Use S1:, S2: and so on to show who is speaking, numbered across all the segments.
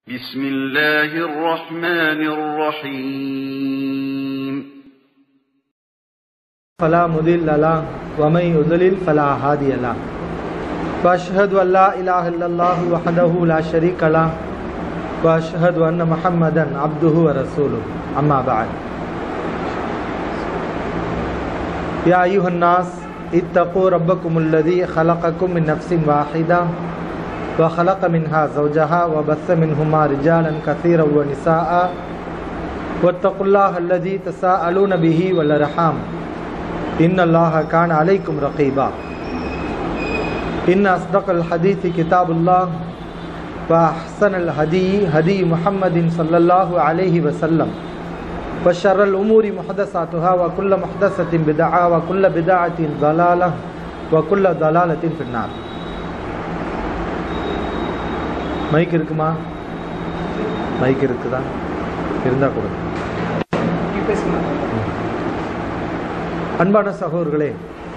S1: بسم الله الرحمن الرحيم
S2: فلا مضل له ومن يضلل فلا هادي له واشهد ان لا اله الا الله وحده لا شريك له واشهد ان محمدا عبده ورسوله اما بعد يا ايها الناس اتقوا ربكم الذي خلقكم من نفس واحده وخلق منها زوجها وبث منهما رجالا كثيرا ونساء واتقوا الله الذي تساءلون به والارحام ان الله كان عليكم رقيبا ان اصدق الحديث كتاب الله واحسن الهدي هدي محمد صلى الله عليه وسلم وشر الامور محدثاتها وكل محدثة بدعة وكل بدعة ضلالة وكل ضلالة في النار. Mic இருக்குமா? Mic இருக்குதா? இருந்தா கொடுங்க. அன்பான சகோதரர்களே,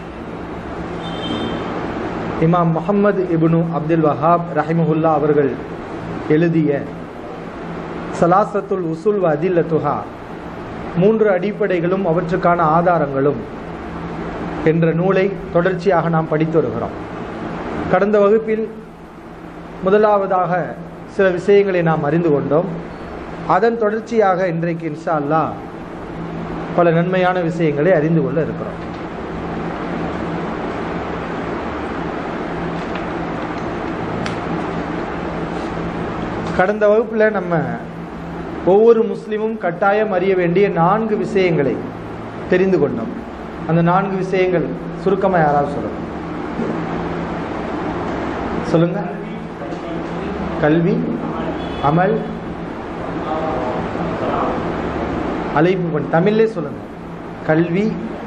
S2: இமாம் முஹம்மது இப்னு அப்துல் வஹாப் ரஹிமஹுல்லா அவர்கள் எழுதிய சலாசத்துல் உசூல் வ அதில்லத்துஹா, மூன்று அடிப்படைகளும் அவற்றுக்கான ஆதாரங்களும் என்ற நூலை தொடர்ச்சியாக நாம் படித்து வருகிறோம். கடந்த வகுப்பில் முதலாவதாக சில விஷயங்களை நாம் அறிந்து கொண்டோம். அதன் தொடர்ச்சியாக இன்றைக்கு இன்ஷா அல்லாஹ் பல நன்மையான விஷயங்களை அறிந்து கொள்ள இருக்கிறோம். கடந்த வகுப்பில் நம்ம ஒவ்வொரு முஸ்லிமும் கட்டாயம் அறிய வேண்டிய 4 விஷயங்களை தெரிந்து கொண்டோம். அந்த 4 விஷயங்கள் சுருக்கமாக யாராவது சொல்லுங்க. கல்வி, அமல், அழைப்பு பணி. தமிழ்லே சொல்லுங்க. கல்வி,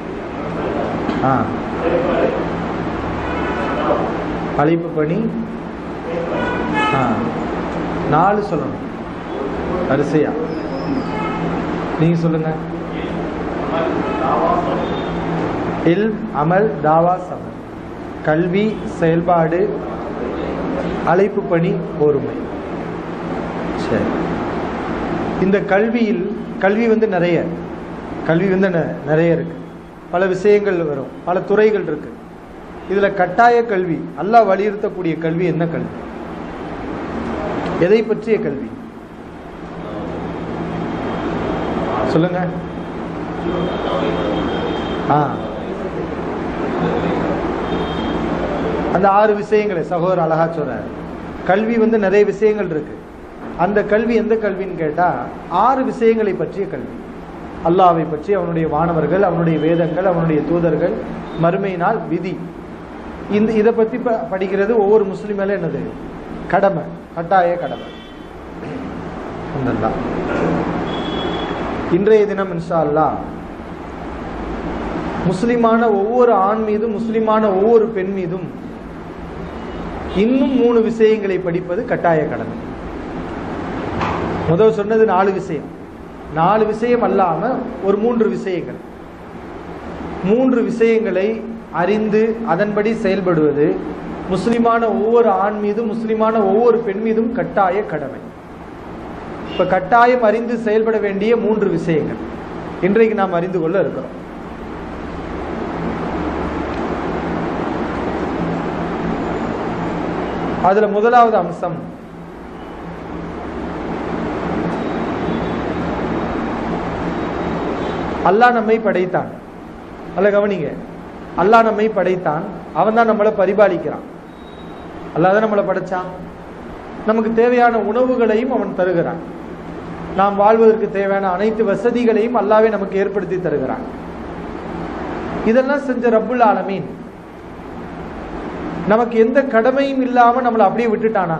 S2: அழைப்பு பணி, 4 சொல்லணும் வரிசையா. நீங்க சொல்லுங்க. இல்ம், அமல், தாவா, சமல். கல்வி, செயல்பாடு, அழைப்பு பணி, பொறுமை. சரி, இந்த கல்வி வந்து நிறைய இருக்கு. பல விஷயங்கள் வரும், பல துறைகள் இருக்கு. இதுல கட்டாய கல்வி, அல்லாஹ் வலியுறுத்தக்கூடிய கல்வி என்ன கல்வி? எதை பற்றிய கல்வி சொல்லுங்க. அந்த 6 விஷயங்களை சகோதரர் அழகா சொல்றாரு. கல்வி வந்து நிறைய விஷயங்கள் இருக்கு. அந்த கல்வி எந்த கல்வின்னு கேட்டா 6 விஷயங்களை பற்றிய கல்வி. அல்லாஹ்வை பற்றி, அவனுடைய வானவர்கள், அவனுடைய வேதங்கள், அவனுடைய தூதர்கள், மறுமை நாள், விதி. இதை பத்தி படிக்கிறது ஒவ்வொரு முஸ்லிம் மேல என்னது? கடமை, கட்டாய கடமை. இன்றைய தினம் இன்ஷா அல்லாஹ் முஸ்லிமான ஒவ்வொரு ஆண் மீதும், முஸ்லிமான ஒவ்வொரு பெண் மீதும் இன்னும் 3 விஷயங்களை படிப்பது கட்டாய கடமை. முதல் சொன்னது 4 விஷயம். 4 விஷயம் அல்லாம ஒரு 3 விஷயங்கள். 3 விஷயங்களை அறிந்து அதன்படி செயல்படுவது முஸ்லிமான ஒவ்வொரு ஆண் மீதும், முஸ்லிமான ஒவ்வொரு பெண் மீதும் கட்டாய கடமை. இப்ப கட்டாயம் அறிந்து செயல்பட வேண்டிய 3 விஷயங்கள் இன்றைக்கு நாம் அறிந்து கொள்ள இருக்கிறோம். அதுல முதலாவது அம்சம் அல்லாஹ் நம்மை படைத்தான். அல்ல கவனிங்க, அல்லாஹ் நம்மை படைத்தான். அவன் தான் நம்மளை பரிபாலிக்கிறான். அல்லாஹ் தான் நம்மளை படைச்சான். நமக்கு தேவையான உணவுகளையும் அவன் தருகிறான். நாம் வாழ்வதற்கு தேவையான அனைத்து வசதிகளையும் அல்லாஹ்வே நமக்கு ஏற்படுத்தி தருகிறான். இதெல்லாம் செஞ்ச ரப்புல் ஆலமீன் நமக்கு எந்த கடமையும் இல்லாம நம்மளை அப்படியே விட்டுட்டானா?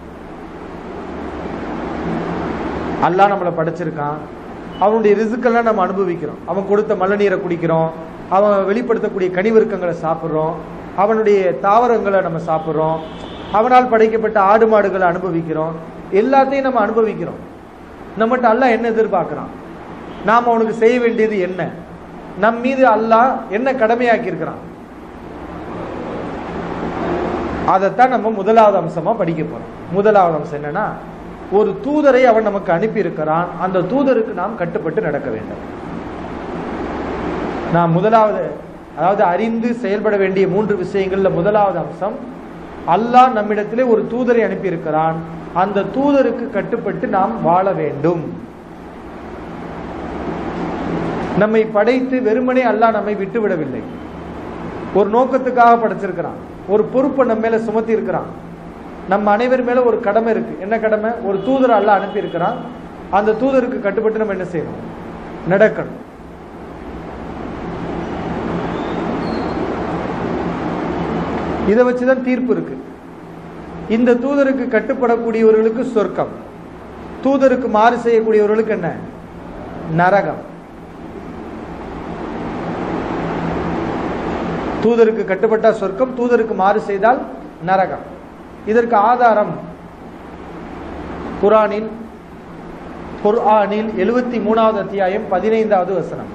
S2: அல்லாஹ் நம்மளை படைச்சிருக்கான். அவனுடைய ரிஸ்கெல்லாம் நம்ம அனுபவிக்கிறோம். அவன் கொடுத்த மழை நீரை குடிக்கிறோம். அவன் வெளிப்படுத்தக்கூடிய கனிவிருக்கங்களை சாப்பிட்றோம். அவனுடைய தாவரங்களை நம்ம சாப்பிட்றோம். அவனால் படைக்கப்பட்ட ஆடு மாடுகளை அனுபவிக்கிறோம். எல்லாத்தையும் நம்ம அனுபவிக்கிறோம். நம்மகிட்ட அல்லாஹ் என்ன எதிர்பார்க்கிறான்? நாம் அவனுக்கு செய்ய வேண்டியது என்ன? நம் மீது அல்லாஹ் என்ன கடமையாக்கி இருக்கிறான்? அதைத்தான் நம்ம முதலாவது அம்சமா படிக்க போறோம். முதலாவது அம்சம் என்னன்னா ஒரு தூதரை அவன் நமக்கு அனுப்பி இருக்கிறான். அந்த தூதருக்கு நாம் கட்டுப்பட்டு நடக்க வேண்டும். நாம் முதலாவது, அதாவது அறிந்து செயல்பட வேண்டிய 3 விஷயங்கள்ல முதலாவது அம்சம், அல்லாஹ் நம்மிடத்திலே ஒரு தூதரை அனுப்பி இருக்கிறான். அந்த தூதருக்கு கட்டுப்பட்டு நாம் வாழ வேண்டும். நம்மை படைத்து வெறுமனே அல்லாஹ் நம்மை விட்டு விடவில்லை. ஒரு நோக்கத்துக்காக படைச்சிருக்கிறான். ஒரு பொறுப்பை நம்ம மேல சுமத்தி இருக்கிறான். நம்ம அனைவர் மேல ஒரு கடமை இருக்கு. என்ன கடமை? ஒரு தூதரை அல்லாஹ் அனுப்பி இருக்கிறான். அந்த தூதருக்கு கட்டுப்பட்டு நம்ம என்ன செய்யணும்? நடக்கணும். இதை வச்சுதான் தீர்ப்பு இருக்கு. இந்த தூதருக்கு கட்டுப்படக்கூடியவர்களுக்கு சொர்க்கம், தூதருக்கு மாறு செய்யக்கூடியவர்களுக்கு என்ன? நரகம். தூதருக்கு கட்டுப்பட்டா சொர்க்கம், தூதருக்கு மாறு செய்தால் நரகம். இதற்கு ஆதாரம் குர்ஆனில் 73வது அத்தியாயம் 15வது வசனம்.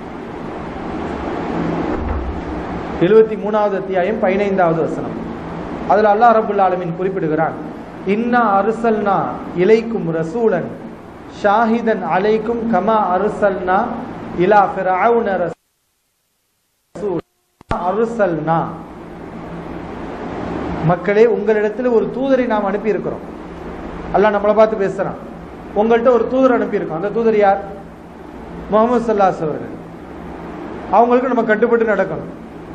S2: 73வது அத்தியாயம் 15வது வசனம். அதுல அல்லாஹ் ரப்பல் ஆலமீன் குறிப்பிடுகிறான், இன்னா அர்சல்னா இலைக்கும் ரசூலன் ஷாஹிதன் அலைக்கும் கமா அர்சல்னா இலா ஃபிரௌன அர்சல்னா. மக்களே, உங்களிடத்தில் ஒரு தூதரை நாம் அனுப்பி இருக்கிறோம். அல்லாஹ் நம்மளை பார்த்து பேசுறான். உங்கள்கிட்ட ஒரு தூதர் அனுப்பி இருக்கோம். அந்த தூதர் யார்? முஹம்மது ஸல்லல்லாஹு அலைஹி வஸல்லம். அவங்களுக்கு நம்ம கட்டுப்பட்டு நடக்கணும்.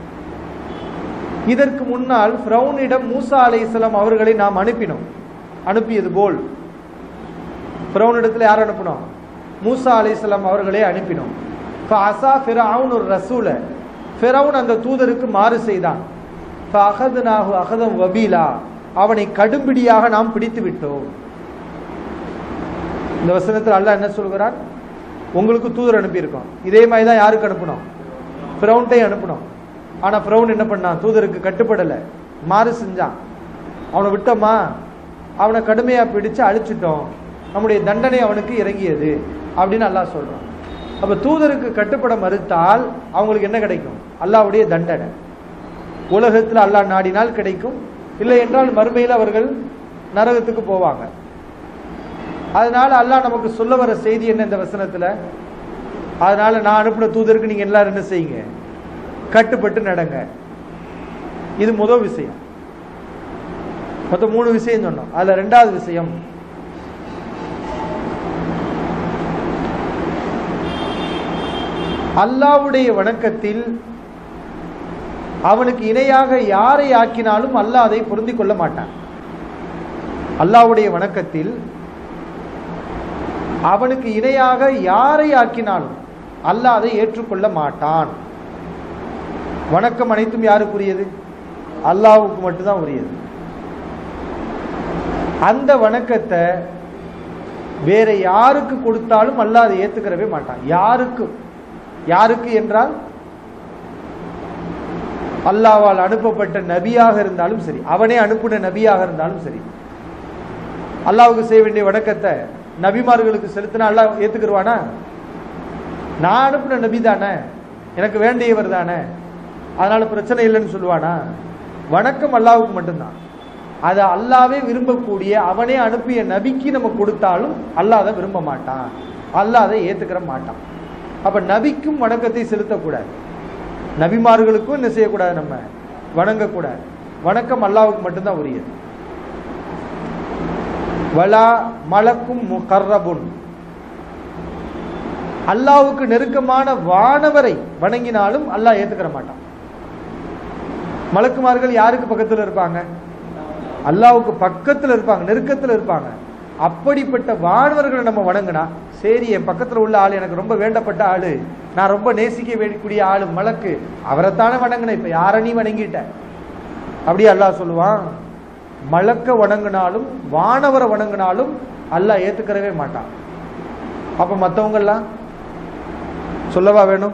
S2: இதற்கு முன்னால் ஃபிரௌனிடம் மூசா அலைஹிஸ்ஸலாம் அவர்களை நாம் அனுப்பினோம். அனுப்பியது போல் ஃபிரௌனிடத்தில் யார் அனுப்பினோம்? மூசா அலைஹிஸ்ஸலாம் அவர்களை அனுப்பினோம். ஃபஅஸா ஃபிரௌனுர் ரசூல. ஃபிரௌன் அந்த தூதருக்கு மாறு செய்தான். ஃபஅഖذனாஹு அഖதம் வபீலா. அவனை கடும்பிடியாக நாம் பிடித்து விட்டோம். இந்த வசனத்தில் அல்லாஹ் என்ன சொல்கிறான்? உங்களுக்கு தூதர் அனுப்பியிருக்கோம். இதே மாதிரி தான் யாருக்கு அனுப்பணும்? ஃபிரௌன்ட்டை அனுப்பணும். ஆனா ஃபிரௌன் என்ன பண்ணான்? தூதருக்கு கட்டுப்படல, மாறு செஞ்சான். அவனை விட்டோமா? அவனை கடுமையா பிடிச்சு அழிச்சிட்டோம். நம்முடைய தண்டனை அவனுக்கு இறங்கியது அப்படின்னு அல்லாஹ் சொல்றான். அப்ப தூதருக்கு கட்டுப்பட மறுத்தால் அவங்களுக்கு என்ன கிடைக்கும்? அல்லாஹ்வுடைய தண்டனை. உலகத்தில் அல்லாஹ் நாடினால் கிடைக்கும், இல்லை என்றால் மறுமையில் அவர்கள் நரகத்துக்கு போவாங்க. அதனால அல்லாஹ் நமக்கு சொல்ல வர செய்தி என்ன இந்த வசனத்துல? அதனால நான் அனுப்பின தூதருக்கு நீங்க எல்லாரும் என்ன செய்யுங்க? கட்டுப்பட்டு நடங்க. இது முதல் விஷயம். மொத்தம் 3 விஷயம் சொன்னோம். அதுல 2வது விஷயம், அல்லாஹ்வுடைய வணக்கத்தில் அவனுக்கு இணையாக யாரை ஆக்கினாலும் அல்லாஹ் அதை பொருந்திக் கொள்ள மாட்டான். அல்லாஹ்வுடைய வணக்கத்தில் அவனுக்கு இணையாக யாரை ஆக்கினாலும் அல்லாஹ் அதை ஏற்றுக்கொள்ள மாட்டான். வணக்கம் அனைத்தும் யாருக்குரியது? அல்லாஹ்வுக்கு மட்டும்தான் உரியது. அந்த வணக்கத்தை வேற யாருக்கு கொடுத்தாலும் அல்லாஹ் அதை ஏத்துக்கிறவே மாட்டான். யாருக்கு என்றால் அல்லாஹ்வால் அனுப்பப்பட்ட நபியாக இருந்தாலும் சரி, அவனே அனுப்பின நபியாக இருந்தாலும் சரி, அல்லாஹ்வுக்கு செய்ய வேண்டிய வணக்கத்தை நபிமார்களுக்கு செலுத்தினா அல்லாஹ் ஏத்துக்கிடுவானா? நான் அனுப்பின நபி தானே, எனக்கு வேண்டியவர் தானே, அதனால பிரச்சனை இல்லைன்னு சொல்லுவானா? வணக்கம் அல்லாஹ்வுக்கு மட்டும்தான். அதை அல்லாஹ்வே விரும்பக்கூடிய அவனே அனுப்பிய நபிக்கு நம்ம கொடுத்தாலும் அல்லாஹ் அதை விரும்ப மாட்டான், அல்லாஹ் அதை ஏத்துக்கிற மாட்டான். அப்ப நபிக்கும் வணக்கத்தை செலுத்தக்கூடாது, நபிமார்களுக்கும் என்ன செய்யக்கூடாது? நம்ம வணங்கக்கூடாது. வணக்கம் அல்லாஹ்வுக்கு மட்டும்தான் உரியது. வலா மலக்கும் முகர்ரபுன். அல்லாஹ்வுக்கு நெருக்கமான வானவரை வணங்கினாலும் அல்லாஹ் ஏத்துக்கிற மாட்டான். மலக்குமார்கள் யாருக்கு பக்கத்தில் இருப்பாங்க? அல்லாஹ்வுக்கு பக்கத்தில் இருப்பாங்க, நெருக்கத்தில் இருப்பாங்க. அப்படிப்பட்ட வானவர்களை நம்ம வணங்கினா சரி, என் பக்கத்தில் உள்ள ஆளு எனக்கு ரொம்ப வேண்டப்பட்ட ஆளு, நான் ரொம்ப நேசிக்க வேண்டிய ஆளு மலக்கு, அவரைத்தானே வணங்கின, இப்ப யார நீ வணங்கிட்ட அப்படியே அல்லாஹ் சொல்லுவான். மலக்க வணங்கினாலும் வானவரை வணங்கினாலும் அல்லாஹ் ஏத்துக்கிறவே மாட்டான். அப்ப மற்றவங்க எல்லாம் சொல்லவா வேணும்?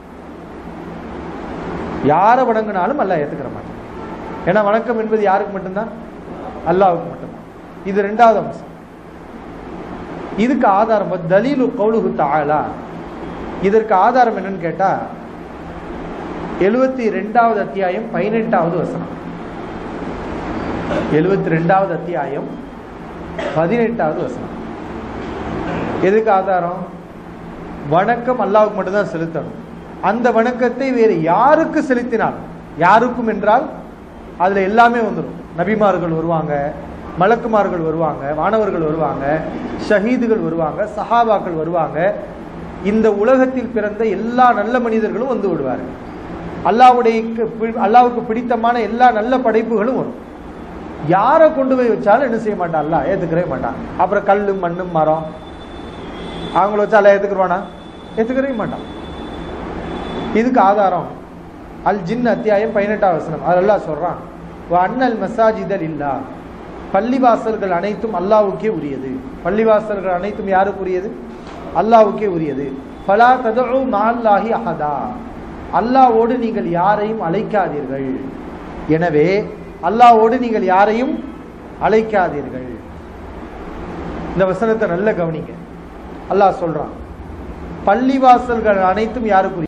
S2: யாரை வணங்கினாலும் அல்லாஹ் ஏத்துக்கிற மாட்டான். ஏன்னா வணக்கம் என்பது யாருக்கு மட்டும்தான்? அல்லாஹ்வுக்கு மட்டும்தான். இது 2வது அம்சம். இதுக்கு ஆதாரம் தலீலு கௌலுஹு தஆலா. இதற்கு ஆதாரம் என்னன்னு கேட்டா 72வது அத்தியாயம் 18வது வசனம். 72வது அத்தியாயம் 18வது வசனம். எதுக்கு ஆதாரம்? வணக்கம் அல்லாஹ்வுக்கு மட்டும்தான் செலுத்தணும். அந்த வணக்கத்தை வேறு யாருக்கு செலுத்தினாலும், யாருக்கும் என்றால் அதுல எல்லாமே வந்துடும். நபிமார்கள் வருவாங்க, மலக்குமார்கள் வருவாங்க, வானவர்கள் வருவாங்க, ஷஹீதுகள் வருவாங்க, சஹாபாக்கள் வருவாங்க. இந்த உலகத்தில் பிறந்த எல்லா நல்ல மனிதர்களும் வந்து விடுவார்கள். அல்லாஹ்வுக்கு பிடித்தமான எல்லா நல்ல படைப்புகளும் வரும். யாரை கொண்டு போய் வச்சாலும் என்ன செய்ய மாட்டான்? அல்லாஹ் ஏத்துக்கவே மாட்டான். அப்புறம் கல்லு மண்ணு மரம் அவங்கள வச்சா அல்லாஹ் ஏத்துக்குவானா? ஏத்துக்கவே மாட்டான். இதுக்கு ஆதாரம் அல் ஜின் அத்தியாயம் 18வது வசனம். அது அல்லாஹ் சொல்றான், அன்னல் மசாஜிதல் இல்லா, பள்ளிவாசல்கள் அனைத்தும் அல்லாஹ்வுக்கே உரியது. பள்ளிவாசல்கள் அனைத்தும் யாருக்கு உரியது? அல்லாஹ்வுக்கே உரியது. ஃபலா ததுஉ மஅல்லாஹி அஹதா, அல்லாஹ்வோடு நீங்கள் யாரையும் அழைக்காதீர்கள். எனவே அல்லாஹ்வோடு நீங்கள் யாரையும் அழைக்காதீர்கள். இந்த வசனத்தை நல்ல கவனிங்க. அல்லாஹ் சொல்றான், பள்ளிவாசல்கள் அனைத்தும் யாருக்குரியது?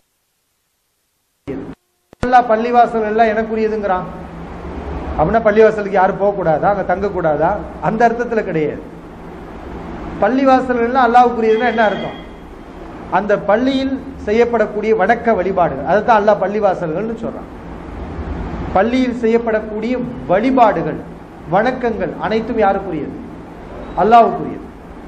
S2: அல்லாஹ் பள்ளிவாசல் எல்லாம் எனக்குரியதுங்கிறான். அப்படின்னா பள்ளிவாசலுக்கு யாரும் போகக்கூடாதா? அங்க தங்கக்கூடாதா? அந்த அர்த்தத்துல கிடையாது. பள்ளிவாசல்கள் எல்லாம் அல்லாஹ்வுக்குரியதுன்னா என்ன அர்த்தம்? அந்த பள்ளியில் செய்யப்படக்கூடிய வணக்க வழிபாடுகள், அதுதான் அல்லாஹ் பள்ளிவாசல்கள்னு சொல்றான். பள்ளியில் செய்யப்படக்கூடிய வழிபாடுகள், வணக்கங்கள் அனைத்தும் யாருக்குரியது? அல்லாஹ்வுக்குரியது.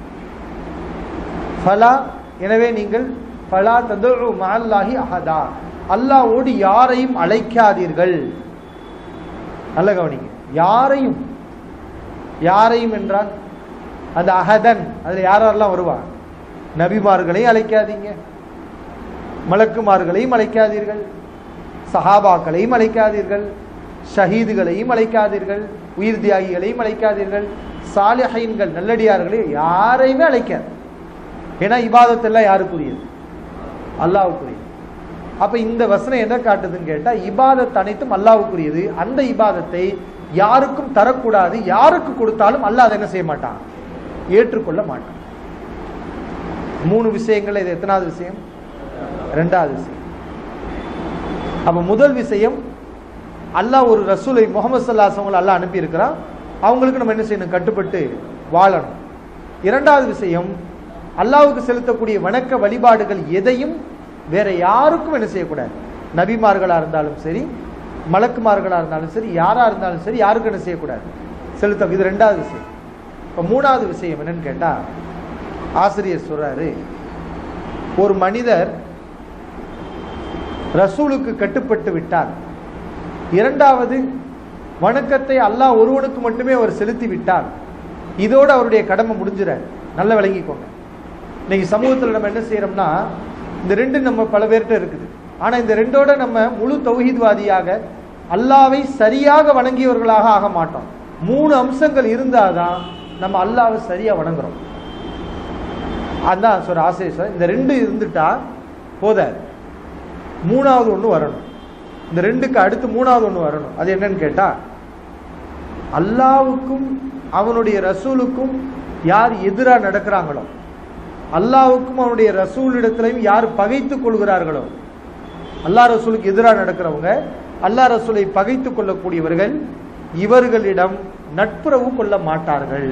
S2: ஃபலா, எனவே நீங்கள் ஃபலா ததுஉ மஅல்லாஹி அஹதா, அல்லாஹ்வோடு யாரையும் அழைக்காதீர்கள். நல்ல கவனிங்க. யாரையும், யாரையும் என்றால் அந்த அஹதன், அதுல யாரெல்லாம் வருவார்? நபிமார்களையும் அழைக்காதீங்க, மலக்குமார்களையும் அழைக்காதீர்கள், சஹாபாக்களையும் அழைக்காதீர்கள், ஷஹீதுகளையும் அழைக்காதீர்கள், உயிர் தியாகிகளையும் அழைக்காதீர்கள், சாலிஹீன்கள் நல்லடியார்களை யாரையுமே அழைக்காது. ஏன்னா இபாதத்தெல்லாம் யாருக்குரியது? அல்லாஹ்வுக்குரியது. அப்ப இந்த வசனம் என்ன காட்டுதுன்னு கேட்டா, இபாதத் அனைத்தும் அல்லாஹ்வுக்குரியது. அந்த இபாதத்தை யாருக்கும் தரக்கூடாது. யாருக்கு கொடுத்தாலும் அல்லாஹ் அதை என்ன செய்ய மாட்டான்? ஏற்றுக்கொள்ள மாட்டான். 3 விஷயங்கள். இது எத்தனாவது விஷயம்? 2வது விஷயம். அப்ப முதல் விஷயம், அல்லாஹ் ஒரு ரசூலை முஹம்மது ஸல்லல்லாஹு அலைஹி வஸல்லம் அல்லாஹ் அனுப்பி இருக்கிறான். அவங்களுக்கு நம்ம என்ன செய்யணும்? கட்டுப்பட்டு வாழணும். 2வது விஷயம், அல்லாஹ்வுக்கு செலுத்தக்கூடிய வணக்க வழிபாடுகள் எதையும் வேற யாருக்கும் என்ன செய்யக்கூடாது. நபிமார்களா இருந்தாலும் சரி, மலக்குமார்களா இருந்தாலும் சரி, யாரா இருந்தாலும் சரி, யாருக்கும் என்ன செய்யக்கூடாது? செலுத்த. இது 2வது விஷயம். இப்ப 3வது விஷயம் என்னன்னு கேட்டா, ஆசிரியர் சொல்றாரு, ஒரு மனிதர் ரசூலுக்கு கட்டுப்பட்டு விட்டார். 2வது வணக்கத்தை அல்லாஹ் ஒருவனுக்கு மட்டுமே அவர் செலுத்தி விட்டார். இதோடு அவருடைய கடமை முடிஞ்சிடாது. நல்ல விளங்கிக்கோங்க. இன்னைக்கு சமூகத்தில் நம்ம என்ன செய்யறோம்னா, இந்த 2 நம்ம பல பேர்கிட்ட இருக்குது. ஆனா இந்த 2ஓட நம்ம முழு தௌஹீத்வாதியாக, அல்லாவை சரியாக வணங்கியவர்களாக ஆக மாட்டோம். 3 அம்சங்கள் இருந்தாதான் நம்ம அல்லாவை சரியா வணங்குறோம். அதான் சொல்ற ஆசிரியர், இந்த 2 இருந்துட்டா போதாது, 3வது ஒண்ணு வரணும். இந்த 2க்கு அடுத்து 3வது ஒண்ணு வரணும். அது என்னன்னு கேட்டா, அல்லாவுக்கும் அவனுடைய ரசூலுக்கும் யார் எதிராக நடக்கிறாங்களோ, அல்லாவுக்கும் அவனுடைய ரசூலிடத்திலையும் யார் பகைத்துக் கொள்கிறார்களோ, அல்லாஹ் ரசூலுக்கு எதிராக நடக்கிறவங்க, அல்லாஹ் ரசூலை பகைத்துக் கொள்ளக்கூடியவர்கள், இவர்களிடம் நட்புறவு கொள்ள மாட்டார்கள்.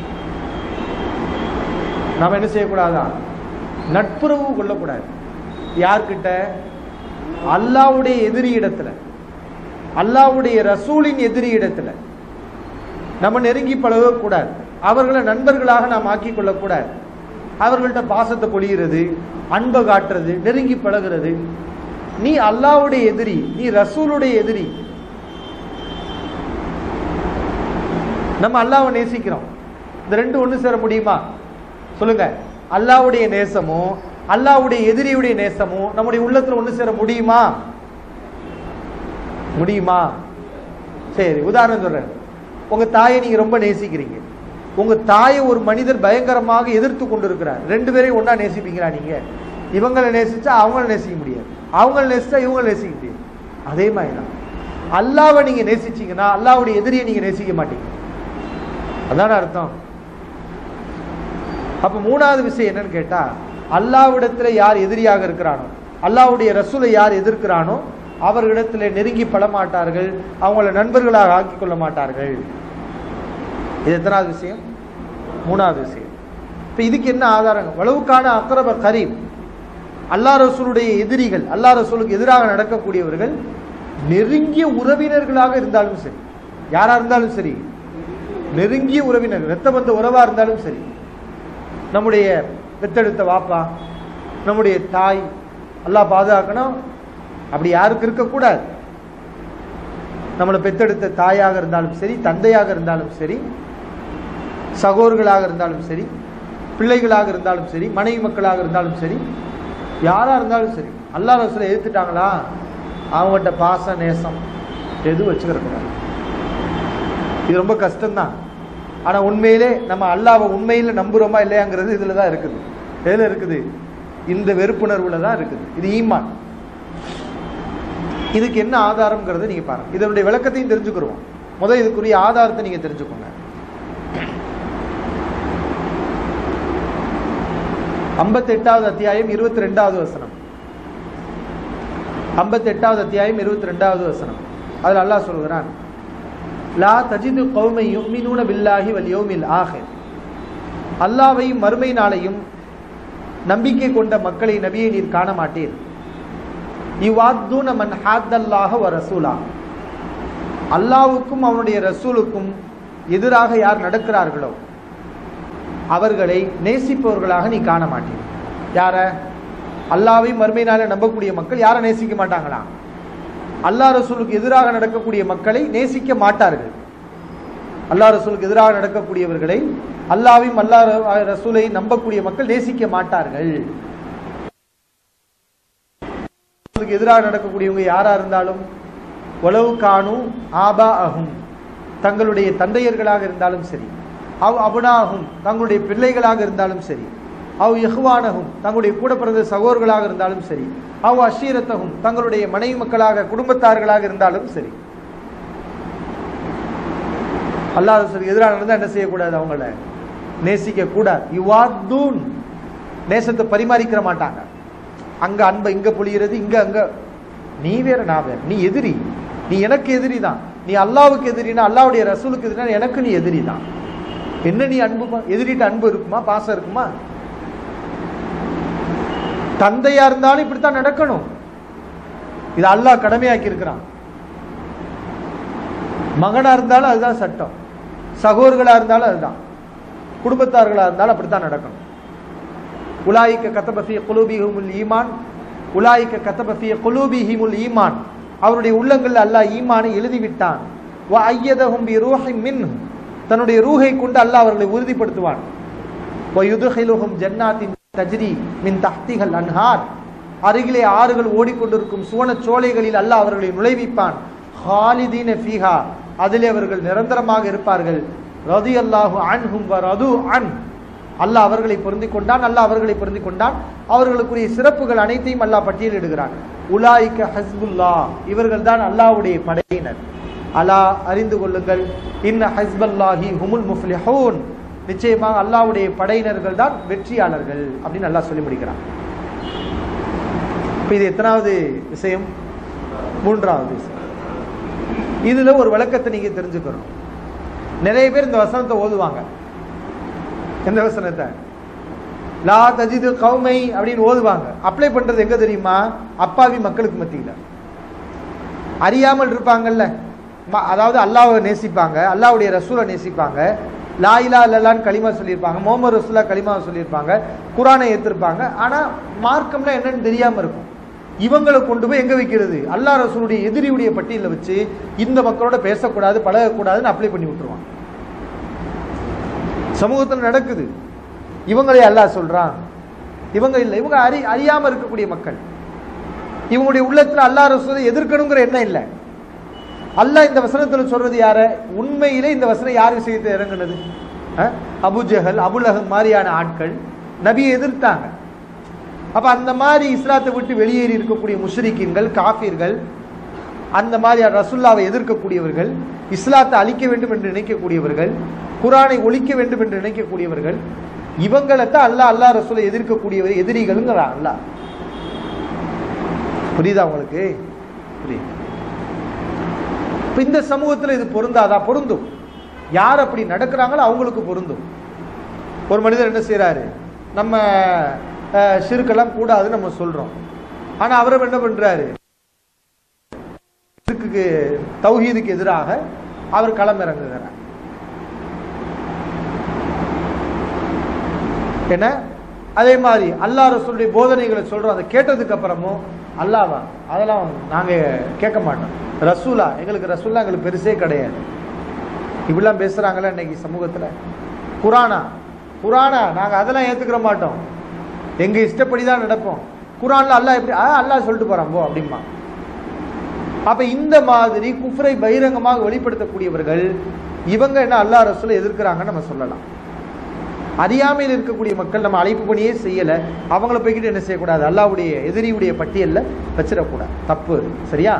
S2: நாம என்ன செய்யக்கூடாதா? நட்புறவு கொள்ளக்கூடாது. யார்கிட்ட? அல்லாஹ்வுடைய எதிரி இடத்துல, அல்லாஹ்வுடைய ரசூலின் எதிரி இடத்துல நம்ம நெருங்கி பழகக்கூடாது. அவர்களை நண்பர்களாக நாம் ஆக்கிக் கொள்ளக்கூடாது. அவர்கள்ட்ட பாசத்தை பொழிகிறது, அன்பை காட்டுறது, நெருங்கி பழகிறது. நீ அல்லாஹ்வுடைய எதிரி, நீ ரசூலுடைய எதிரி. நம்ம அல்லாஹ்வை நேசிக்கிறோம். இந்த 2 ஒண்ணு சேர முடியுமா? சொல்லுங்க. அல்லாஹ்வுடைய நேசமும் அல்லாஹ்வுடைய எதிரியுடைய நேசமும் நம்முடைய உள்ளத்துல ஒண்ணு சேர முடியுமா? முடியுமா? சரி, உதாரணம் சொல்றேன். உங்க தாயை நீங்க ரொம்ப நேசிக்கிறீங்க. உங்க தாயை ஒரு மனிதர் பயங்கரமாக எதிர்த்து கொண்டிருக்கிறார். 2 பேரையும் ஒன்னா நேசிப்பீங்களா? நீங்க இவங்களை நேசிச்சா அவங்கள நேசிக்க முடியாது, அவங்கள நேசிச்சா இவங்களை நேசிக்க முடியாது. அதே மாதிரிதான் அல்லாஹ்வை நீங்க நேசிச்சீங்கன்னா அல்லாஹ்வுடைய எதிரியை நீங்க நேசிக்க மாட்டீங்க. அதான அர்த்தம். அப்ப 3வது விஷயம் என்னன்னு கேட்டா, அல்லாஹ்விடத்துல யார் எதிரியாக இருக்கிறானோ, அல்லாஹ்வுடைய ரசூலை யார் எதிர்க்கிறானோ, அவர்களிடத்துல நெருங்கி பட மாட்டார்கள், அவங்கள நண்பர்களாக ஆக்கிக் கொள்ள மாட்டார்கள். இது எத்தனாவது விஷயம்? மூணாவது விஷயம். இப்போ இதுக்கு என்ன ஆதாரம்? வலவுக்கான அக்ரப கரீம், அல்லா ரசூலுடைய எதிரிகள், அல்லா ரசூலுக்கு எதிராக நடக்கக்கூடியவர்கள் நெருங்கிய உறவினர்களாக இருந்தாலும் சரி, யாரா இருந்தாலும் சரி, நெருங்கிய உறவினர்கள், ரத்த பந்த உறவா இருந்தாலும் சரி, நம்முடைய பெத்தெடுத்த வாப்பா, நம்முடைய தாய், அல்லாஹ் பாதுகாக்கணும், அப்படி யாருக்கு இருக்கக்கூடாது. நம்மளை பெத்தெடுத்த தாயாக இருந்தாலும் சரி, தந்தையாக இருந்தாலும் சரி, சகோதரர்களாக இருந்தாலும் சரி, பிள்ளைகளாக இருந்தாலும் சரி, மனைவி மக்களாக இருந்தாலும் சரி, யாரா இருந்தாலும் சரி, அல்லாஹ் ரசூலை எதிர்த்துட்டாங்களா அவங்ககிட்ட பாச நேசம் எதுவும் வச்சுக்கிறக்கூடாது. இது ரொம்ப கஷ்டம்தான். ஆனால் உண்மையிலே நம்ம அல்லாஹ்வை உண்மையில் நம்புறோமா இல்லையாங்கிறது இதில் தான் இருக்குது. எதில் இருக்குது? இந்த வெறுப்புணர்வுல தான் இருக்குது. இது ஈமான். இதுக்கு என்ன ஆதாரம்ங்கிறத நீங்க பாருங்க. இதனுடைய விளக்கத்தையும் தெரிஞ்சுக்கிறோம். முதல் இதுக்குரிய ஆதாரத்தை நீங்க தெரிஞ்சுக்கோங்க. 58வது அத்தியாயம் 22வது வசனம். 58வது அத்தியாயம் 22வது வசனம். அதில் அல்லாஹ் சொல்கிறான், லா தஜிது கௌமை யுமினூன பில்லாஹி வல் யௌமில் ஆஹிர். அல்லாஹ்வையும் மறுமை நாளையும் நம்பிக்கை கொண்ட மக்களை நபியை நீர் காண மாட்டீர். யுவாத்தூன மன் ஹாத்தல்லாஹ வ ரசூலா. அல்லாஹ்வுக்கும் அவனுடைய ரசூலுக்கும் எதிராக யார் நடக்கிறார்களோ அவர்களை நேசிப்பவர்களாக நீ காண மாட்டீர். யார? அல்லாஹ்வையும் மறுமை நாளை நம்பக்கூடிய மக்கள் யாரை நேசிக்க மாட்டாங்களா? அல்லாஹ் ரசூலுக்கு எதிராக நடக்கக்கூடிய மக்களை நேசிக்க மாட்டார்கள். அல்லாஹ் ரசூலுக்கு எதிராக நடக்கக்கூடியவர்களை, அல்லாஹ்வையும் அல்லாஹ் ரசூலை நம்பக்கூடிய மக்கள் நேசிக்க மாட்டார்கள். எதிராக நடக்கக்கூடியவங்க யாரா இருந்தாலும், உளவு காணும் ஆபா அகும், தங்களுடைய தந்தையர்களாக இருந்தாலும் சரி, அவ் அபுனாகும், தங்களுடைய பிள்ளைகளாக இருந்தாலும் சரி, அவ் யஹ்வானகும், தங்களுடைய கூட பிறந்த சகோதரர்களாக இருந்தாலும் சரி, அவ் அஷீரத்தகும், தங்களுடைய மனைவி மக்களாக குடும்பத்தார்களாக இருந்தாலும் சரி, அல்லாஹ் ரசூலுக்கு எதிராக நடந்தா என்ன செய்யக்கூடாது? அவங்கள நேசிக்க கூடாது. யுவாத்தூன், நேசத்தை பரிமாறிக்கிற மாட்டாங்க. அங்க அன்பை இங்க பொழிகிறது, இங்க அங்க. நீ வேற நான் வேற, நீ எதிரி, நீ எனக்கு எதிரி தான். நீ அல்லாவுக்கு எதிரினா, அல்லாவுடைய ரசூலுக்கு எதிரினா எனக்கு நீ எதிரி தான். என்ன நீ அன்பு? எதிரிட்ட அன்பு இருக்குமா? பாசம் இருக்குமா? தந்தையா இருந்தாலும் இப்படித்தான் நடக்கணும். இது அல்லாஹ் கடமையாக்கி இருக்கிறான். மகனா இருந்தாலும் அதுதான் சட்டம், சகோதரர்களா இருந்தாலும் அதுதான், குடும்பத்தார்களா இருந்தாலும் அப்படித்தான் நடக்கணும். உலாயிக்க கதப ஃபீ குலூபிஹிமுல் ஈமான், உலாயிக்க கதப ஃபீ குலூபிஹிமுல் ஈமான், அவருடைய உள்ளங்களில் அல்லாஹ் ஈமானை எழுதிவிட்டான். வ அய்யதஹும் பி ரூஹின் மின்ஹு, தன்னுடைய ரூஹை கொண்டு அல்லாஹ் அவர்களை உறுதிப்படுத்துவான். வ யுத்ஹிலுஹும் ஜன்னாத்தின் தஜ்ரி மின் தஹ்திஹல் அன்ஹார், அருகிலே ஆறுகள் ஓடிக்கொண்டிருக்கும் சுவன சோலைகளில் அல்லாஹ் அவர்களை நுழைவிப்பான். ஹாலிதீன ஃபீஹா, அதிலே அவர்கள் நிரந்தரமாக இருப்பார்கள். ரதியல்லாஹு அன்ஹும் வ ரது அன், அல்லாஹ் அவர்களை பொருந்திக் கொண்டான், அல்லாஹ் அவர்களை பொருந்திக் கொண்டான். அவர்களுக்குரிய சிறப்புகள் அனைத்தையும் அல்லாஹ் பட்டியலிடுகிறான். உலாயிக்க ஹஸ்புல்லாஹ், இவர்கள் தான் அல்லாஹ்வுடைய படையினர். அல்லாஹ் அறிந்து கொள்ளுங்கள், இன்ன ஹஸ்பல்லாஹி ஹுமுல் முஃப்லிஹூன், நிச்சயமாக அல்லாஹ்வுடைய படையினர்கள் தான் வெற்றியாளர்கள் அப்படின்னு அல்லாஹ் சொல்லி முடிக்கிறான். இப்போ இது எத்தனாவது விஷயம்? மூன்றாவது விஷயம். இதுல ஒரு விளக்கத்தை நீங்க தெரிஞ்சுக்கணும். நிறைய பேர் இந்த வசனத்தை ஓதுவாங்க. எந்த வசனத்தை? லா தஜிது கௌமை அப்படின்னு ஓதுவாங்க. அப்ளை பண்றது எங்க தெரியுமா? அப்பாவி மக்களுக்கு மத்தியில. அறியாமல் இருப்பாங்கல்ல, அதாவது அல்லாஹ்வை நேசிப்பாங்க, அல்லாஹ்வுடைய ரசூலை நேசிப்பாங்க, லா இலாஹ இல்லல்லாஹ்னு கலிமா சொல்லியிருப்பாங்க, முஹம்மது ரசூலுல்லாஹ் கலிமா சொல்லியிருப்பாங்க, குர்ஆனை ஏற்றிருப்பாங்க. ஆனா மார்க்கம்னா என்னன்னு தெரியாம இருக்கும். இவங்களை கொண்டு போய் எங்க வைக்கிறது? அல்லாஹ் ரசூலுடைய எதிரியுடைய பட்டியலில் வச்சு இந்த மக்களோட பேசக்கூடாது, பழகக்கூடாதுன்னு அப்ளை பண்ணி விட்டுருவாங்க. சமூகத்தில் நடக்குது. இவங்களே அல்லாஹ் சொல்றான், இவங்க இல்லை, இவங்க அறியாம இருக்கக்கூடிய மக்கள். இவங்களுடைய உள்ளத்துல அல்லாஹ் ரசூலை எதிர்க்கணுங்கிற எண்ணம் இல்லை. அல்லாஹ் இந்த வசனத்துல சொல்றது யார? உண்மையிலே இந்த வசனம் யார் விஷயத்தை இறங்குனது? அபுஜஹல், அபுலஹப் மாதிரியான ஆட்கள் நபியை எதிர்த்தாங்க. அப்ப அந்த மாதிரி இஸ்லாத்தை விட்டு வெளியேறி இருக்கக்கூடிய முஷ்ரிக்கீன்கள், காஃபிர்கள், அந்த மாதிரி ரசூலுல்லாவை எதிர்க்கக்கூடியவர்கள், இஸ்லாத்தை அழிக்க வேண்டும் என்று நினைக்கக்கூடியவர்கள், குர்ஆனை ஒழிக்க வேண்டும் என்று நினைக்கக்கூடியவர்கள், இவங்களைத்தான் அல்லாஹ் ரசூலை எதிர்க்கக்கூடியவர் எதிரிகள்ங்கிறான் அல்லாஹ். புரியுதா உங்களுக்கு? புரியுது. இந்த சமூகத்தில் இது பொருந்தாதா? பொருந்தும். யார் அப்படி நடக்கிறாங்களோ அவங்களுக்கு பொருந்தும். ஒரு மனிதர் என்ன செய்யறாரு, நம்ம ஷிர்கெல்லாம் கூடாதுன்னு நம்ம சொல்றோம். ஆனா அவரும் என்ன பண்றாரு, ஷிர்க்குக்கு தௌஹீதுக்கு எதிராக அவர் களமிறங்குகிறார். என்ன அதே மாதிரி அல்லாஹ் ரசூலுடைய போதனைகளை சொல்றோம். அதை கேட்டதுக்கு அப்புறமும் அல்லாஹ்வா அதெல்லாம் நாங்க கேட்க மாட்டோம், ரசூலா எங்களுக்கு ரசூலா எங்களுக்கு பெருசே கிடையாது, இப்படிலாம் பேசுறாங்களே இன்னைக்கு சமூகத்துல. குரானா நாங்க அதெல்லாம் ஏத்துக்கிற மாட்டோம், எங்க இஷ்டப்படி தான் நடப்போம். குரான்ல அல்லாஹ் எப்படி அல்லாஹ் சொல்லிட்டு போறான் போ அப்படிமா. அப்ப இந்த மாதிரி குஃப்ரை பகிரங்கமாக வெளிப்படுத்தக்கூடியவர்கள் இவங்க என்ன அல்லாஹ் ரசூலை எதிர்க்கிறாங்கன்னு நம்ம சொல்லலாம். அறியாமையில் இருக்கக்கூடிய மக்கள் நம்ம அழைப்பு பணியே செய்யல, அவங்கள போய்கிட்டு என்ன செய்யக்கூடாது, அல்லாஹ்வுடைய எதிரியுடைய பட்டியல்ல வச்சிடக்கூடாது, தப்பு. சரியா?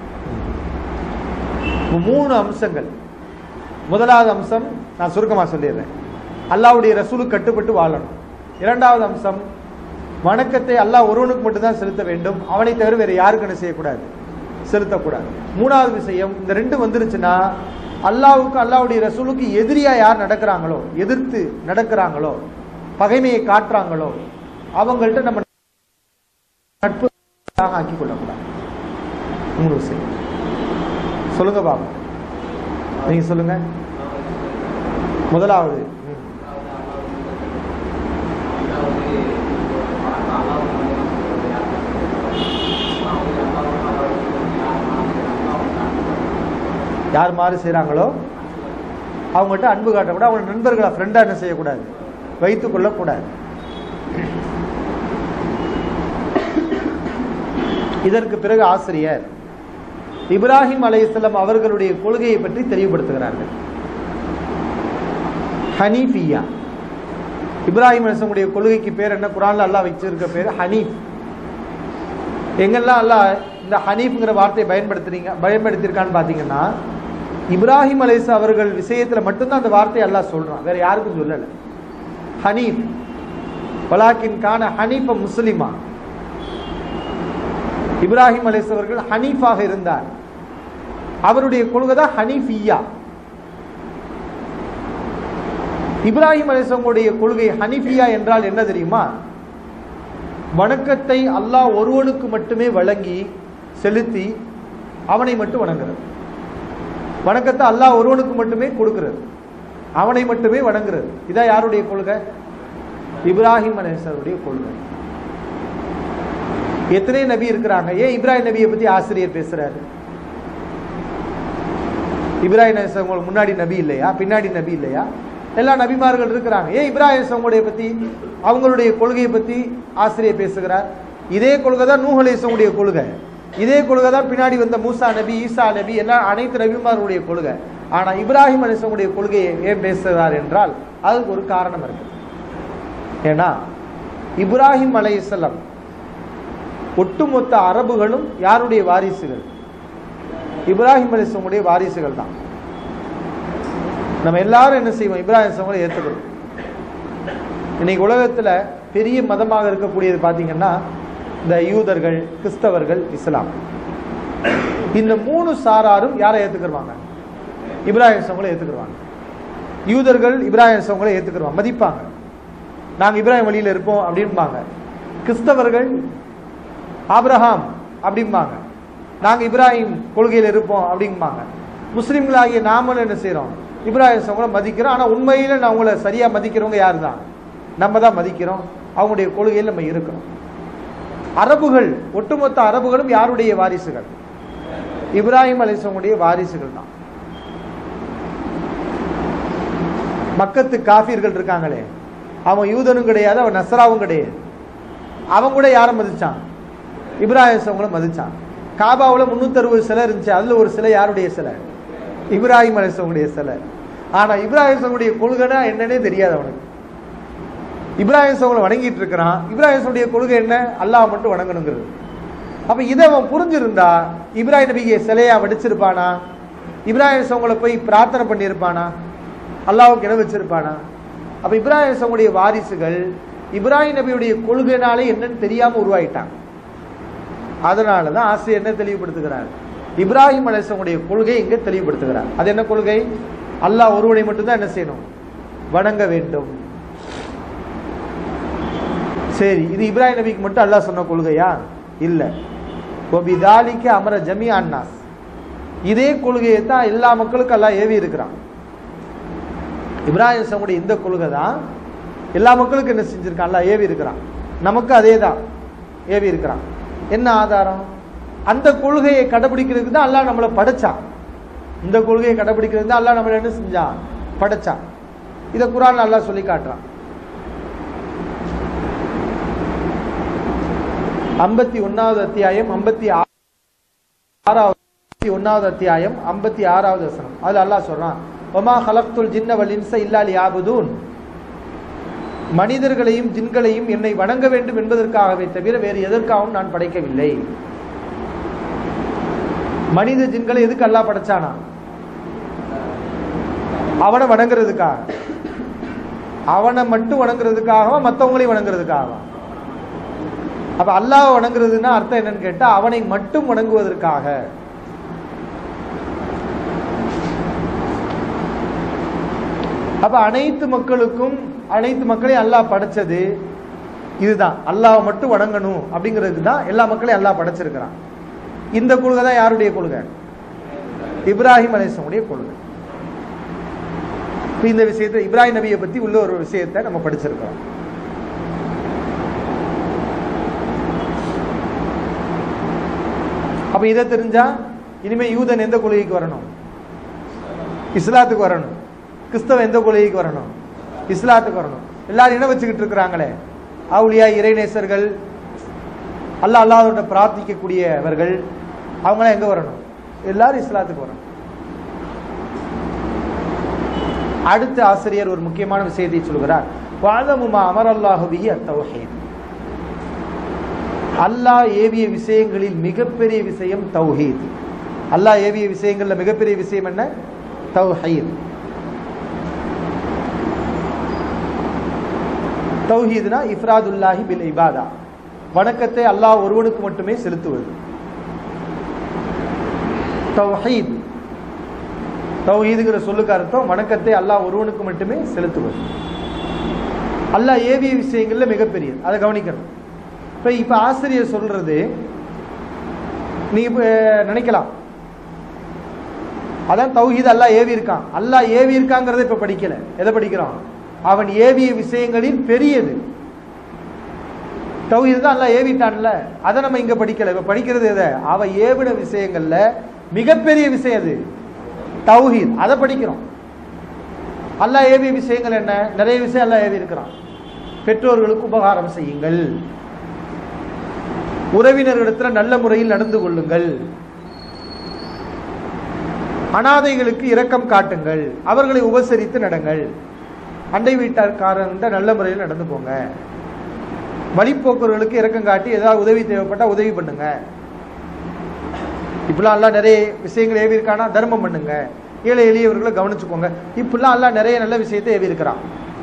S2: 3 அம்சங்கள். முதலாவது அம்சம் நான் சுருக்கமா சொல்லிடுறேன், அல்லாஹ்வுடைய ரசூலுக்கு கட்டுப்பட்டு வாழணும். இரண்டாவது அம்சம், வணக்கத்தை அல்லாஹ் ஒருவனுக்கு மட்டும்தான் செலுத்த வேண்டும், அவனை தவிர வேற யாருக்கு என்ன செய்யக்கூடாது, செலுத்தக்கூடாது. மூணாவது விஷயம், இந்த 2 வந்துருச்சுன்னா அல்லாஹ்வுக்கு அல்லாஹ்வுடைய ரசூலுக்கு எதிரியா யார் நடக்கிறாங்களோ, எதிர்த்து நடக்கிறாங்களோ, பகைமையை காட்டுறாங்களோ, அவங்கள்ட்ட நம்ம நட்பு ஆக்கி கொள்ளக்கூடாது. 3 விஷயம் சொல்லுங்க பாபா, நீங்க சொல்லுங்க. முதலாவது, யார் மாதிரி செய்யறாங்களோ அவங்ககிட்ட அன்பு காட்டக்கூடாது, அவங்க நண்பர்களை ஃப்ரெண்டா என்ன செய்யக்கூடாது, வைத்துக் கொள்ளக்கூடாது. இதற்கு பிறகு ஆசிரியர் இப்ராஹிம் அலைஹிஸ்ஸலாம் அவர்களுடைய கொள்கையை பற்றி தெளிவுபடுத்துகிறார்கள். ஹனீஃபியா, இப்ராஹிம் அலைஹிஸ்ஸலாமுடைய கொள்கைக்கு பேர் என்ன, குர்ஆன்ல அல்லாஹ் வச்சிருக்க பேர் ஹனீஃப். எங்கெல்லாம் அல்லாஹ் இந்த ஹனீஃப்ங்கிற வார்த்தையை பயன்படுத்தியிருக்கான்னு பாத்தீங்கன்னா, இப்ராஹிம் அலைஹிஸ்ஸலாம் அவர்கள் விஷயத்துல மட்டும்தான் அந்த வார்த்தையை அல்லாஹ் சொல்றான், வேற யாருக்கும் சொல்லல. ஹனீஃப் வலாக்கின் கான ஹனீஃப முஸ்லிமா, இப்ராஹிம் அலைஹிஸ்ஸலாம் அவர்கள் ஹனீஃபாக இருந்தார், அவருடைய கொள்கை தான் ஹனீஃபியா. இப்ராஹிம் அலைஹிஸ்ஸலாமுடைய கொள்கை ஹனீஃபியா என்றால் என்ன தெரியுமா, வணக்கத்தை அல்லாஹ் ஒருவனுக்கு மட்டுமே வழங்கி செலுத்தி அவனை மட்டும் வணங்குறது. வணக்கத்தை அல்லாஹ் ஒருவனுக்கு மட்டுமே கொடுக்கிறது, அவனை மட்டுமே வணங்குறது. இதான் யாருடைய கொள்கை, இப்ராஹிம் அலைஹிஸ்ஸலாமுடைய கொள்கை. எத்தனை நபி இருக்கிறாங்க, ஏன் இப்ராஹிம் நபியை பத்தி ஆசிரியர் பேசுறாரு? இப்ராஹிம் அலைஹிஸ்ஸலாம் முன்னாடி நபி இல்லையா, பின்னாடி நபி இல்லையா? எல்லா நபிமார்கள் இருக்கிறாங்க, ஏன் இப்ராஹிம் அலைஹிஸ்ஸலாமுடைய பத்தி அவங்களுடைய கொள்கையை பத்தி ஆசிரியர் பேசுகிறார்? இதே கொள்கை தான் நூஹ் அலைஹிஸ்ஸலாமுடைய கொள்கை, இதே கொள்கை தான் பின்னாடி வந்த மூசா நபி, ஈசா நபி, எல்லா அனைத்து நபிமார்களுடைய கொள்கை. ஆனா இப்ராஹிம் அலைஹிஸ்ஸலாமுடைய கொள்கையை ஏன் பேசுகிறார் என்றால் அதுக்கு ஒரு காரணம் இருக்கு. ஏன்னா இப்ராஹிம் அலைஹிஸ்ஸலாம் ஒட்டுமொத்த அரபுகளும் யாருடைய வாரிசுகள், இப்ராஹிம் அலைஹிஸ்ஸலாமுடைய வாரிசுகள் தான். நம்ம எல்லாரும் என்ன செய்வோம், இப்ராஹிம் அலைஹிஸ்ஸலாமை ஏற்றுக்கிறோம். இன்னைக்கு உலகத்துல பெரிய மதமாக இருக்கக்கூடியது பாத்தீங்கன்னா இந்த யூதர்கள், கிறிஸ்தவர்கள், இஸ்லாம். இந்த 3 சாராரும் யாரை ஏத்துக்குவாங்க, இப்ராஹிம் அலைஹிஸ்ஸலாமை ஏத்துக்குவாங்க. யூதர்கள் இப்ராஹிம் அலைஹிஸ்ஸலாமை ஏத்துக்குவாங்க, மதிப்பாங்க, நாங்க இப்ராஹிம் வழியில இருப்போம் அப்படிம்பாங்க. கிறிஸ்தவர்கள் ஆபிரகாம் அப்படிம்பாங்க, நாங்க இப்ராஹிம் கொள்கையில் இருப்போம் அப்படிம்பாங்க. முஸ்லிம்களாகிய நாமளும் என்ன செய்யறோம், இப்ராஹிம் அலைஹிஸ்ஸலாமை மதிக்கிறோம். ஆனா உண்மையில நான் அவங்கள சரியா மதிக்கிறவங்க யாரு தான், நம்ம தான் மதிக்கிறோம், அவங்களுடைய கொள்கையில் நம்ம இருக்கிறோம். அரபுகள், ஒட்டுமொத்த அரபுகளும் யாருடைய வாரிசுகள், இப்ராஹிம் அலைஹிஸ்ஸலாமுடைய வாரிசுகள் தான். மக்கத்து காஃபிர்கள் இருக்காங்களே, அவன் யூதனும் கிடையாது, அவன் நஸ்ராவும் கிடையாது, அவன் கூட யாரை மதிச்சான், இப்ராஹிம் அலைஹிஸ்ஸலாமை மதிச்சான். காபாவுல 360 சிலை இருந்துச்சு, அதுல ஒரு சிலை யாருடைய சிலை, இப்ராஹிம் அலைஹிஸ்ஸலாமுடைய சிலை. ஆனா இப்ராஹிம் அலைஹிஸ்ஸலாமுடைய கொள்கைனா என்னன்னே தெரியாது அவனுக்கு. இப்ராஹிம் அலைஹிஸ்ஸலாமை வணங்கிட்டு இருக்கிறான், இப்ராஹிம் அலைஹிஸ்ஸலாமுடைய கொள்கை என்ன, அல்லாஹ் மட்டும் வணங்கணுங்கிறது. அப்ப இதை அவன் புரிஞ்சிருந்தா இப்ராஹிம் நபியை சிலையா வடிச்சிருப்பானா, இப்ராஹிம் அலைஹிஸ்ஸலாமை போய் பிரார்த்தனை பண்ணியிருப்பானா, அல்லாஹ்வுக்கு இணை வச்சிருப்பானா? அப்ப இப்ராஹிம் அலைஹிஸ்ஸலாமுடைய வாரிசுகள் இப்ராஹிம் நபியுடைய கொள்கைனாலே என்னன்னு தெரியாம உருவாயிட்டாங்க. அதனாலதான் ஆசிரியர் என்ன தெளிவுபடுத்துகிறார், இப்ராஹிம் அலைஹிஸ்ஸலாமுடைய கொள்கை இங்க தெளிவுபடுத்துகிறார். அது என்ன கொள்கை, அல்லாஹ் ஒருவனை மட்டும்தான் என்ன செய்யணும், வணங்க வேண்டும். சரி, இது இப்ராஹிம் நபிக்கு மட்டும் அல்லாஹ் சொன்ன கொள்கையா? இல்ல. ஒபிதாலிக்கு அமர ஜமி அன்னாஸ், இதே கொள்கையை தான் எல்லா மக்களுக்கும் அல்லாஹ் ஏவி இருக்கிறான். இப்ராஹிம் சமுடைய இந்த கொள்கை தான் எல்லா மக்களுக்கும் என்ன செஞ்சிருக்கான்? அல்லாஹ் ஏவி இருக்கிறான். நமக்கு அதே தான் ஏவி இருக்கிறான். என்ன ஆதாரம்? அந்த கொள்கையை கடைபிடிக்கிறதுக்கு தான் அல்லாஹ் நம்மளை படைச்சான். இந்த கொள்கையை கடைபிடிக்கிறது தான் அல்லாஹ் நம்மளை என்ன செஞ்சான்? படைச்சான். இதை குர்ஆன்ல அல்லாஹ் சொல்லி காட்டுறான். 51வது அத்தியாயம் 56வது அத்தியாயம் 56வது வசனம். அதுல அல்லாஹ் சொல்றான், வமா ஹலக்துல் ஜின்ன வல் இன்ஸ இல்லா லியஅபுதூன், மனிதர்களையும் ஜின்களையும் என்னை வணங்க வேண்டும் என்பதற்காகவே தவிர வேறு எதற்காகவும் நான் படைக்கவில்லை. மனித ஜின்களை எதுக்கு அல்லாஹ் படைச்சானா? அவனை வணங்குறதுக்காக. அவனை மட்டும் வணங்குறதுக்காகவா மற்றவங்களையும் வணங்குறதுக்காகவா? அப்ப அல்லாஹ் வணங்குறதுன்னா அர்த்தம் என்னன்னு கேட்டா அவனை மட்டும் வணங்குவதற்காக. அப்ப அனைத்து மக்களையும் அல்லாஹ் படைச்சது இதுதான், அல்லாஹ் மட்டும் வணங்கணும் அப்படிங்கிறதுக்கு தான் எல்லா மக்களையும் அல்லாஹ் படைச்சிருக்கிறான். இந்த கொள்கை தான் யாருடைய கொள்கை? இப்ராஹிம் அலைஹிஸ்ஸலாமுடைய கொள்கை. இந்த விஷயத்தை இப்ராஹிம் நபியை பத்தி உள்ள ஒரு விஷயத்தை நம்ம படிச்சிருக்கிறோம். அப்ப இதை தெரிஞ்சா இனிமே யூதன் எந்த கொள்கைக்கு வரணும்? இஸ்லாத்துக்கு வரணும். கிறிஸ்தவ எந்த கொள்கைக்கு வரணும்? இஸ்லாத்துக்கு வரணும். எல்லாரும் என்ன வச்சுக்கிட்டு இருக்கிறாங்களே, அவுலியா, இறைநேசர்கள், அல்லாஹ்வோட பிரார்த்திக்கக்கூடியவர்கள், அவங்களாம் எங்க வரணும்? எல்லாரும் இஸ்லாத்துக்கு வரணும். அடுத்த ஆசிரியர் ஒரு முக்கியமான விஷயத்தை சொல்கிறார். வஅலமுமா அமரல்லாஹு பிஹி அத்தௌஹீத், அல்லாஹ் ஏவிய விஷயங்களில் மிகப்பெரிய விஷயம் தௌஹீத். அல்லாஹ் ஏவிய விஷயங்கள்ல மிகப்பெரிய விஷயம் என்ன? தௌஹீத். தௌஹீத்னா இஃப்ராதுல்லாஹி பில் இபாதா, வணக்கத்தை அல்லாஹ் ஒருவனுக்கு மட்டுமே செலுத்துவது. தௌஹீத், தௌஹீதுங்கிற சொல்லுக்கு அர்த்தம் வணக்கத்தை அல்லாஹ் ஒருவனுக்கு மட்டுமே செலுத்துவது. அல்லாஹ் ஏவிய விஷயங்கள்ல மிகப்பெரியது, அதை கவனிக்கணும். இப்ப ஆசிரியர் சொல்றது நீங்க நினைக்கலாம், அதான் தௌஹீத் அல்லாஹ் ஏவி இருக்கான். அல்லாஹ் ஏவி இருக்காங்கிறத இப்ப படிக்கல, எதை படிக்கிறோம்? அவன் ஏவிய விஷயங்களில் பெரியது தௌஹீத் தான். அல்லாஹ் ஏவிட்டான்ல, அதை நம்ம இங்க படிக்கல. இப்ப படிக்கிறது எதை? அவ ஏவின விஷயங்கள்ல மிகப்பெரிய விஷயம் அது தௌஹீத், அதை படிக்கிறோம். அல்லாஹ் ஏவிய விஷயங்கள் என்ன? நிறைய விஷயம் அல்லாஹ் ஏவி இருக்கிறான். பெற்றோர்களுக்கு உபகாரம் செய்யுங்கள், உறவினர்களிடத்தில் நல்ல முறையில் நடந்து கொள்ளுங்கள், அனாதைகளுக்கு இரக்கம் காட்டுங்கள், அவர்களை உபசரித்து நடங்கள், அண்டை வீட்டார்காரன்ட்ட நல்ல முறையில் நடந்து போங்க, வழிபோக்கர்களுக்கு இரக்கம் காட்டி ஏதாவது உதவி தேவைப்பட்டா உதவி பண்ணுங்க. இப்பெல்லாம் எல்லாம் நிறைய விஷயங்கள் ஏவி இருக்கானா? தர்மம் பண்ணுங்க, ஏழை எளியவர்களை கவனிச்சுக்கோங்க. இப்பெல்லாம் எல்லாம் நிறைய நல்ல விஷயத்தை ஏவி இருக்கிறான்.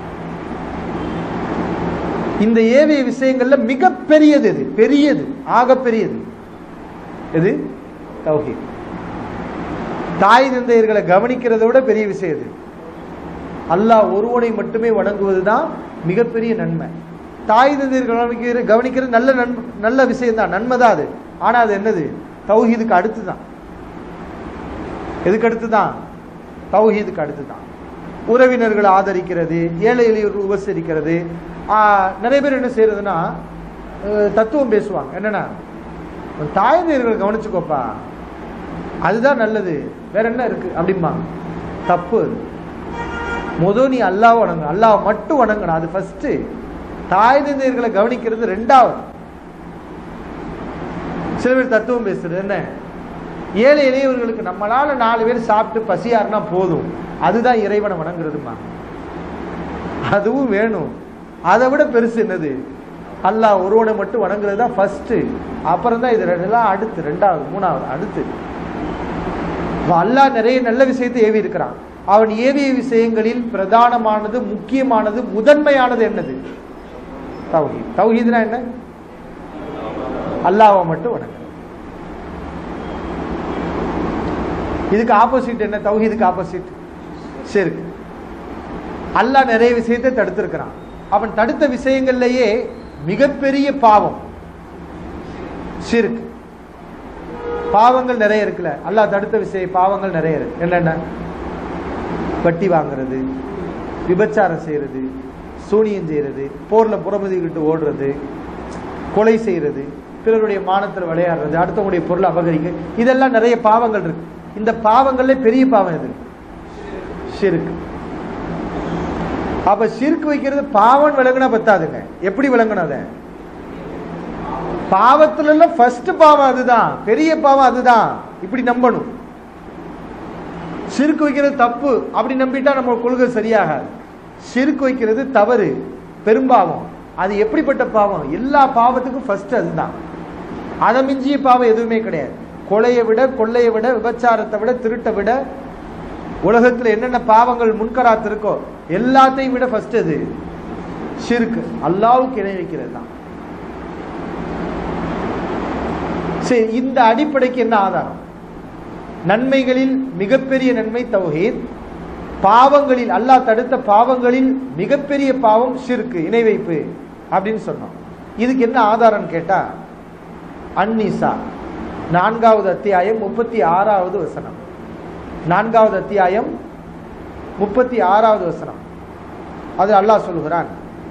S2: இந்த ஏவிய விஷயங்கள்ல மிகப்பெரியது எது? பெரியது, ஆக பெரியது எது? தௌஹீத். தாய் தந்தையர்களை கவனிக்கிறத விட பெரிய விஷயம் எது? அல்லாஹ் ஒருவனை மட்டுமே வணங்குவதுதான் மிகப்பெரிய நன்மை. தாய் தந்தையர்கள் கவனிக்கிறது நல்ல விஷயம் தான், நன்மை தான் அது. ஆனா அது என்னது? தௌஹீதுக்கு அடுத்து தான். எதுக்கு அடுத்து தான்? தௌஹீதுக்கு அடுத்து தான். உறவினர்களை ஆதரிக்கிறது, ஏழை எளியவர்கள் உபசரிக்கிறது. நிறைய பேர் என்ன செய்யறதுன்னா தத்துவம் பேசுவாங்க. என்னன்னா, தாய் தந்தையர்களை கவனிச்சுக்கோப்பா, அதுதான் நல்லது, வேற என்ன இருக்கு அப்படிமா. தப்பு. முதல் நீ அல்லாஹ் வணங்க, அல்லாஹ் மட்டும் வணங்கணும், அது ஃபர்ஸ்ட். தாய் தந்தையர்களை கவனிக்கிறது ரெண்டாவது. சில பேர் தத்துவம் பேசுறது என்ன, ஏழை எளியவர்களுக்கு நம்மளால 4 பேர் சாப்பிட்டு பசியாருன்னா போதும், அதுதான் இறைவனை வணங்குறதுமா. அதுவும் வேணும். அதை விட பெருசு என்னது? அல்லாஹ் ஒருவனை மட்டும் வணங்குறது தான் ஃபர்ஸ்ட். அப்புறம் தான் இது ரெண்டெல்லாம் அடுத்து, ரெண்டாவது, மூணாவது, அடுத்து. அல்லாஹ் நிறைய நல்ல விஷயத்தை ஏவி இருக்கிறான். அவன் ஏவிய விஷயங்களில் பிரதானமானது, முக்கியமானது, முதன்மையானது என்னது? தௌஹீத். தௌஹீத்னா என்ன? அல்லாஹ்வை மட்டும் வணங்கு. இதுக்கு ஆப்போசிட் என்ன? தௌஹீதுக்கு ஆப்போசிட் ஷிர்க். அல்லாஹ் நிறைய விஷயத்தை தடுத்திருக்கிறான். அவன் தடுத்த விஷயங்கள்லயே மிகப்பெரிய பாவம் ஷிர்க். பாவங்கள் நிறைய இருக்குல்ல, அல்லாஹ் தடுத்த விஷயம் பாவங்கள் நிறைய இருக்கு. என்னென்ன? வட்டி வாங்குறது, விபச்சாரம் செய்யறது, சூனியம் செய்யறது, போர்ல புறமுதுகிட்டு ஓடுறது, கொலை செய்யறது, பிறருடைய மானத்தில் விளையாடுறது, அடுத்தவங்களுடைய பொருளை அபகரிக்க, இதெல்லாம் நிறைய பாவங்கள் இருக்கு. இந்த பாவங்கள்ல பெரிய பாவம் எது? ஷிர்க். அப்ப ஷிர்க் வைக்கிறது பாவம் விளங்குனா பத்தாதுங்க. எப்படி விளங்கணும்? அத பாவத்துல எல்லாம் ஃபர்ஸ்ட் பாவம் அதுதான், பெரிய பாவம் அதுதான். இப்படி நம்பணும். ஷிர்க் வைக்கிறது தப்பு அப்படி நம்பிட்டா நம்ம கொள்கை சரியாகாது. ஷிர்க் வைக்கிறது தவறு, பெரும்பாவம். அது எப்படிப்பட்ட பாவம்? எல்லா பாவத்துக்கும் ஃபர்ஸ்ட் அதுதான். அதை மிஞ்சிய பாவம் எதுவுமே கிடையாது. கொலையை விட, கொள்ளையை விட, விபச்சாரத்தை விட, திருட்டை விட, உலகத்தில் என்னென்ன பாவங்கள் முன்கராத்து இருக்கோ எல்லாத்தையும் விட ஃபர்ஸ்ட் அது ஷிர்க், அல்லாஹ்வுக்கு இணை வைக்கிறது தான். சரி, இந்த அடிப்படைக்கு என்ன ஆதாரம்? நன்மைகளில் மிகப்பெரிய நன்மை தௌஹீத், பாவங்களில் அல்லாஹ் தடுத்த பாவங்களில் மிகப்பெரிய பாவம் ஷிர்க், இணை வைப்பு அப்படின்னு சொன்னோம். இதுக்கு என்ன ஆதாரம் கேட்டா, அந்நிசா 4வது அத்தியாயம் 36வது வசனம். 4வது அத்தியாயம் 36வது வசனம். அது அல்லாஹ் சொல்கிறான்,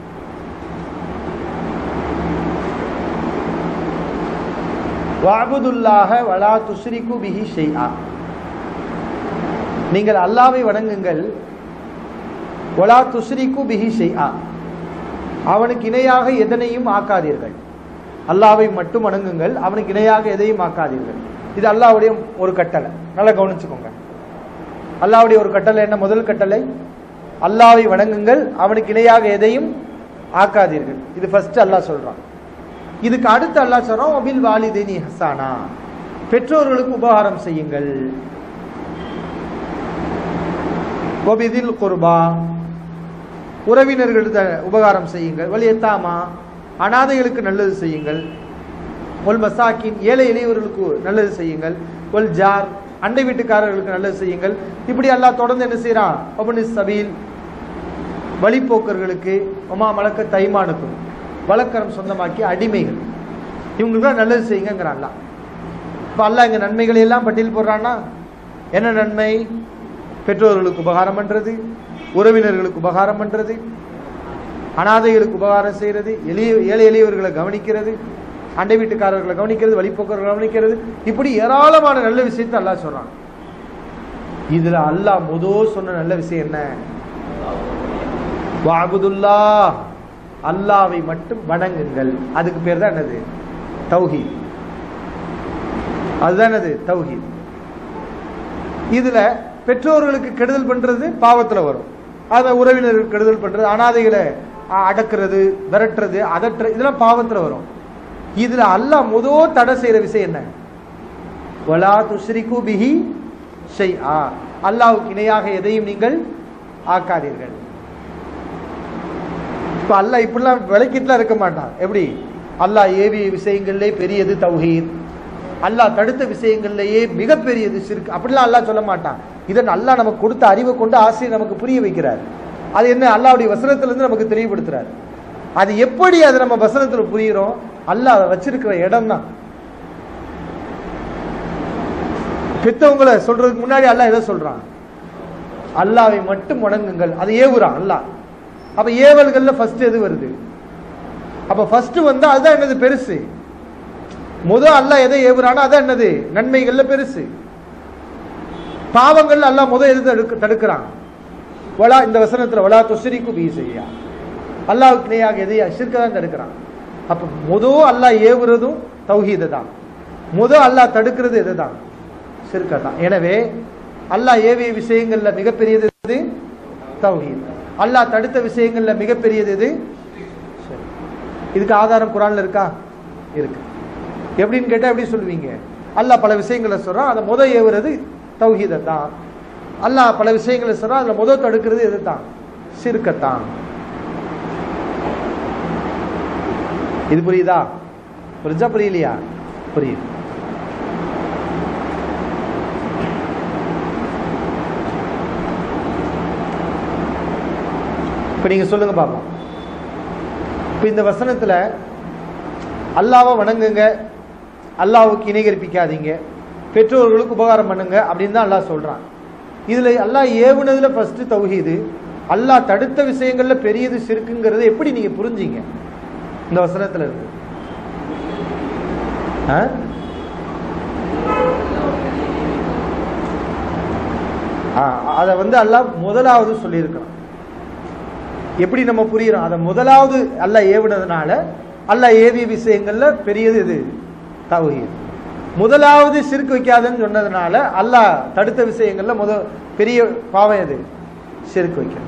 S2: வஅபுதுல்லாஹ வலா துஷ்ரிகு பிஹி ஷைஆ. நீங்கள் அல்லாஹ்வை வணங்குங்கள், வலா துஷ்ரிகு பிஹி ஷைஆ, அவனுக்கு இணையாக எதனையும் ஆக்காதீர்கள். அல்லாஹ்வை மட்டும் வணங்குங்கள், அவனுக்கு இணையாக எதையும் ஆக்காதீர்கள். இது அல்லாஹ்வுடைய ஒரு கட்டளை. நல்லா கவனிச்சுக்கோங்க. அல்லாஹ்வுடைய ஒரு கட்டளை என்ன? முதல் கட்டளை அல்லாஹ்வை வணங்குங்கள், அவனுக்கு இணையாக எதையும் ஆக்காதீர்கள். இது ஃபர்ஸ்ட் அல்லாஹ் சொல்றான். இதுக்கு அடுத்து அல்லாஹ் சொல்றான், வபில் வாலிதைனி ஹஸானா, பெற்றோர்களுக்கு உபகாரம் செய்யுங்கள். வபிதில் குர்பா, உறவினர்களுக்கு உபகாரம் செய்யுங்கள். வல் யதாமா, அனாதைகளுக்கு நல்லது செய்யுங்கள். ஒல் மசாக்கின், ஏழை எளியவர்களுக்கு நல்லது செய்யுங்கள். ஒல் ஜார், அண்டை வீட்டுக்காரர்களுக்கு நல்லது செய்யுங்கள். இப்படி அல்லாஹ் தொடர்ந்து என்ன செய்யறான்? அபுனி சபீல், வழிபோக்கர்களுக்கு, ஒமா மலக்க தைமானுக்கும், வழக்கரம் சொந்தமாக்கி அடிமைகள், இவங்களுக்கு நல்லது செய்யுங்கிறான் அல்லாஹ். இப்ப அல்லாஹ் இங்க நன்மைகளை எல்லாம் பட்டியல் போடுறான்னா என்ன நன்மை? பெற்றோர்களுக்கு உபகாரம் பண்றது, உறவினர்களுக்கு உபகாரம் பண்றது, அனாதைகளுக்கு உபகாரம் செய்யறது, ஏழை எளியவர்களை கவனிக்கிறது, அண்டை வீட்டுக்காரர்களை கவனிக்கிறது, வழிபோக்கர்களை கவனிக்கிறது, இப்படி ஏராளமான நல்ல விஷயத்தை அல்லாஹ் சொல்றான். இதுல அல்லாஹ் முதல் சொன்ன நல்ல விஷயம் என்ன? வஅபுதுல்லாஹ், அல்லாஹ்வை மட்டும் வணங்குங்கள். அதுக்கு பேர் தான் என்னது? தௌஹீத். அதுதான் என்னது? தௌஹீத். இதுல பெற்றோர்களுக்கு கெடுதல் பண்றது பாவத்துல வரும். அத உறவினர்களுக்கு கெடுதல் பண்றது, அனாதைகளை அடக்குறது, விரட்டுறது, அதற்றது, இதெல்லாம் பாவத்துல வரும். இதுல அல்லாஹ் முதல் தடை செய்யற விஷயம் என்ன? வலா துஷ்ரிகு பிஹி ஷைஆ, அல்லாஹ்வுக்கு இணையாக எதையும் நீங்கள் ஆக்காதீர்கள். இப்ப அல்லாஹ் இப்படிலாம் விளக்கிட்டுலாம் இருக்க மாட்டான். எப்படி? அல்லாஹ் ஏவிய விஷயங்கள்லே பெரியது தௌஹீத், அல்லாஹ் தடுத்த விஷயங்கள்லேயே மிகப்பெரியது ஷிர்க், அப்படிலாம் அல்லாஹ் சொல்ல மாட்டான். இதை அல்லாஹ் நமக்கு கொடுத்த அறிவை கொண்டு ஆசிரியர் நமக்கு புரிய வைக்கிறார். அது என்ன? அல்லாஹ்வுடைய வசனத்திலிருந்து நமக்கு தெளிவுபடுத்துறார். அது எப்படி அது நம்ம வசனத்துல புரியுறோம்? அல்லாஹ் வச்சிருக்கிற இடம் தான். பெத்தவங்களை சொல்றதுக்கு முன்னாடி அல்லாஹ் எதை சொல்றான்? அல்லாஹ்வை மட்டும் வணங்குங்கள், அது ஏவுறான் அல்லாஹ். அப்ப ஏவல்கள்ல ஃபர்ஸ்ட் எது வருது? அப்ப ஃபர்ஸ்ட் வந்தா அதுதான் என்னது? பெருசு. முதல் அல்லாஹ் எதை ஏவுறானோ அதான் என்னது? நன்மைகள்ல பெருசு. பாவங்கள்ல அல்லாஹ் முதல் எது தடுக்கிறான்? வலா, இந்த வசனத்துல வலா துஷ்ரிகு பிஹி ஷைஆ, அல்லாஹ்வுக்கு இணையாக எதையா ஷிர்க தான் தடுக்கிறான். அப்ப முதல் அல்லாஹ் ஏவுறதும் தௌஹீத தான், முதல் அல்லாஹ் தடுக்கிறது எதுதான்? ஷிர்க தான். எனவே அல்லாஹ் ஏவிய விஷயங்கள்ல மிகப்பெரியது எது? தௌஹீத். அல்லாஹ் தடுத்த விஷயங்கள்ல மிகப்பெரியது எது? இதுக்கு ஆதாரம் குர்ஆன்ல இருக்கா? இருக்கு. எப்படின்னு கேட்டா எப்படி சொல்லுவீங்க? அல்லாஹ் பல விஷயங்களை சொல்றான், அதை முதல் ஏவுறது தௌஹீத தான். அல்லாஹ் பல விஷயங்களை சொல்றான், அதுல முதல் தடுக்கிறது எது தான்? ஷிர்கத்தான். இது புரியுதா? புரிஞ்சா புரியலையா? புரியுது. இப்ப நீங்க சொல்லுங்க பாப்போம். இப்போ இந்த வசனத்தில் அல்லாஹ்வை வணங்குங்க, அல்லாஹ்வுக்கு இணை கற்பிக்காதீங்க, பெற்றோர்களுக்கு உபகாரம் பண்ணுங்க அப்படின்னு தான் அல்லாஹ் சொல்றான். இதுல அல்லாஹ் ஏவுனதுல ஃபர்ஸ்ட் தௌஹீது, அல்லாஹ் தடுத்த விஷயங்கள்ல பெரியது ஷிர்க்குங்கிறத எப்படி நீங்க புரிஞ்சீங்க இந்த வசனத்துல இருக்கு? அதை அல்லாஹ் முதலாவது சொல்லியிருக்கிறான். எப்படி நம்ம புரியுறோம்? அதை முதலாவது அல்லாஹ் ஏவுனதுனால அல்லாஹ் ஏவிய விஷயங்கள்ல பெரியது இது தௌஹீத். முதலாவது ஷிர்க் வைக்காதுன்னு சொன்னதுனால அல்லாஹ் தடுத்த விஷயங்கள்ல பெரிய பாவம் எது? ஷிர்க் வைக்க.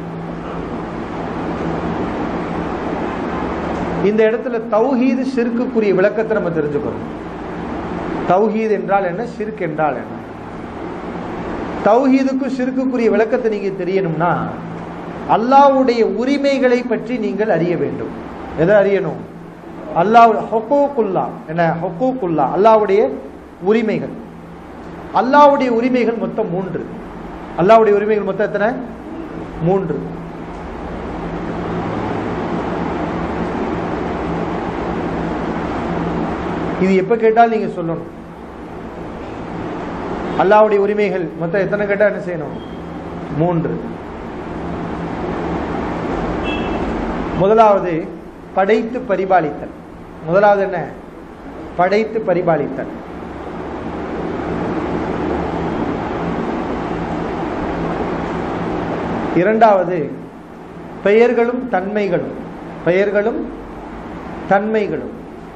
S2: இந்த இடத்துல தௌஹீது ஷிர்க்குரிய விளக்கத்தை நம்ம தெரிஞ்சுக்கிறோம். தௌஹீத் என்றால் என்ன, ஷிர்க் என்றால் என்ன? தௌஹீதுக்கும் ஷிர்க்குரிய விளக்கத்தை நீங்க தெரியணும்னா அல்லாஹ்வுடைய உரிமைகளை பற்றி நீங்கள் அறிய வேண்டும். எதை அறியணும்? அல்லாஹ் ஹுக்கூக்குல்லா என்ன? ஹுக்கூக்குல்லா அல்லாஹ்வுடைய உரிமைகள். அல்லாஹ்வுடைய உரிமைகள் மொத்தம் 3. அல்லாஹ்வுடைய உரிமைகள் மொத்தம் எத்தனை? 3. இது எப்ப கேட்டாலும் நீங்க சொல்லணும். அல்லாஹ்வுடைய உரிமைகள் மொத்தம் எத்தனை கேட்டா என்ன செய்யணும்? 3. முதலாவது படைத்து பரிபாலித்தல். முதலாவது என்ன? படைத்து பரிபாலித்தல். இரண்டாவது பெயர்களும் தன்மைகளும். பெயர்களும் தன்மைகளும்.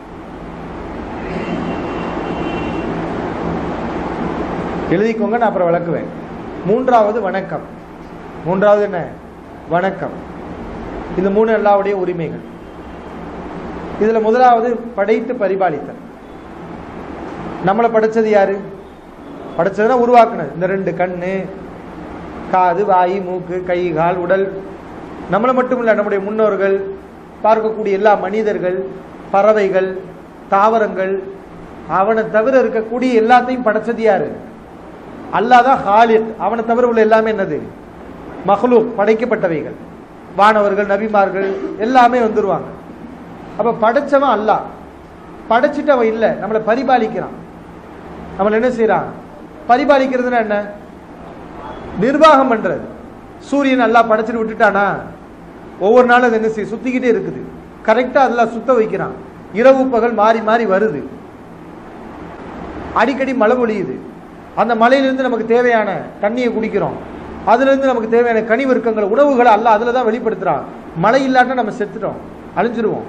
S2: எழுதிக்கோங்க, நான் அப்புறம் விளக்குவேன். மூன்றாவது வணக்கம். மூன்றாவது என்ன? வணக்கம். இந்த 3 அல்லாஹ்வுடைய உரிமைகள். இதுல முதலாவது படைத்து பரிபாலித்தல். நம்மளை படைச்சது யாரு? படைச்சதுன்னா உருவாக்குனது. இந்த 2 கண்ணு, காது, வாய், மூக்கு, கை, கால், உடல். நம்மளை மட்டும் இல்ல, நம்முடைய முன்னோர்கள், பார்க்கக்கூடிய எல்லா மனிதர்கள், பறவைகள், தாவரங்கள், அவனை தவிர இருக்கக்கூடிய எல்லாத்தையும் படைச்சது யாரு? அல்லாஹ் தான் ஹாலிக். அவனை தவிர உள்ள எல்லாமே என்னது? மஹ்லூக், படைக்கப்பட்டவைகள். வானவர்கள், நபிமார்கள் எல்லாமே வந்துருவாங்க. அப்ப படைச்சவன் அல்லாஹ். படைச்சிட்டவன் இல்லை, நம்மளை பரிபாலிக்கிறான். நம்மளை என்ன செய்யறான்? பரிபாலிக்கிறதுனா என்ன? நிர்வாகம் பண்றது. சூரியன் அல்லாஹ் படைச்சிட்டு விட்டுட்டானா ஒவ்வொரு நாளும் அது என்ன செய்ய? சுத்திக்கிட்டே இருக்குது. கரெக்டா அதெல்லாம் சுத்த வைக்கிறான். இரவு பகல் மாறி மாறி வருது. அடிக்கடி மழை பொழியுது. அந்த மழையிலிருந்து நமக்கு தேவையான தண்ணியை குடிக்கிறோம். அதுல இருந்து நமக்கு தேவையான கனிவிருக்கங்கள், உணவுகளை அல்லாஹ் அதுல தான் வெளிப்படுத்துறான். மழை இல்லாட்டா நம்ம செத்துட்டோம், அழிஞ்சிருவோம்.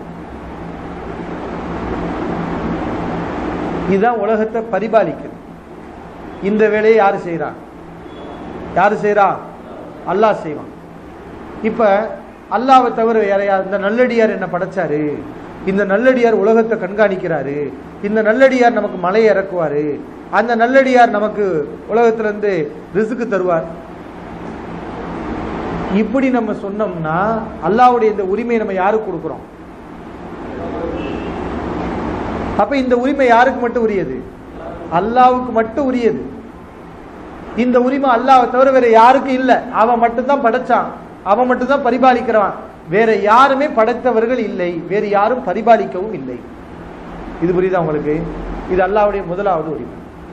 S2: இதுதான் உலகத்தை பரிபாலிக்குது. இந்த வேலையை யாரு செய்யறா? யாரு செய்யறா? அல்லாஹ் செய்வான். இப்ப அல்லாஹ்வை தவிர யாரையா? இந்த நல்லடியார் என்ன படைச்சாரு, இந்த நல்லடியார் உலகத்தை கண்காணிக்கிறாரு, இந்த நல்லடியார் நமக்கு மலை இறக்குவாரு, அந்த நல்லடியார் நமக்கு உலகத்திலிருந்து ரிஸ்க் தருவார். இப்படி நம்ம சொன்னோம்னா அல்லாஹ்வுடைய இந்த உரிமையை நம்ம யாருக்கு கொடுக்கிறோம்? அப்ப இந்த உரிமை யாருக்கு மட்டும் உரியது? அல்லாஹ்வுக்கு மட்டும் உரியது. இந்த உரிமை அல்லாஹ்வை தவிர வேற யாருக்கும் இல்லை. அவன் மட்டும்தான் படைச்சான், அவன் மட்டும்தான் பரிபாலிக்கிறான். வேற யாருமே படைத்தவர்கள் இல்லை, வேறு யாரும் பரிபாலிக்கவும் இல்லை. இது புரியுதா உங்களுக்கு? இது அல்லாஹ்வுடைய முதலாவது உரிமை.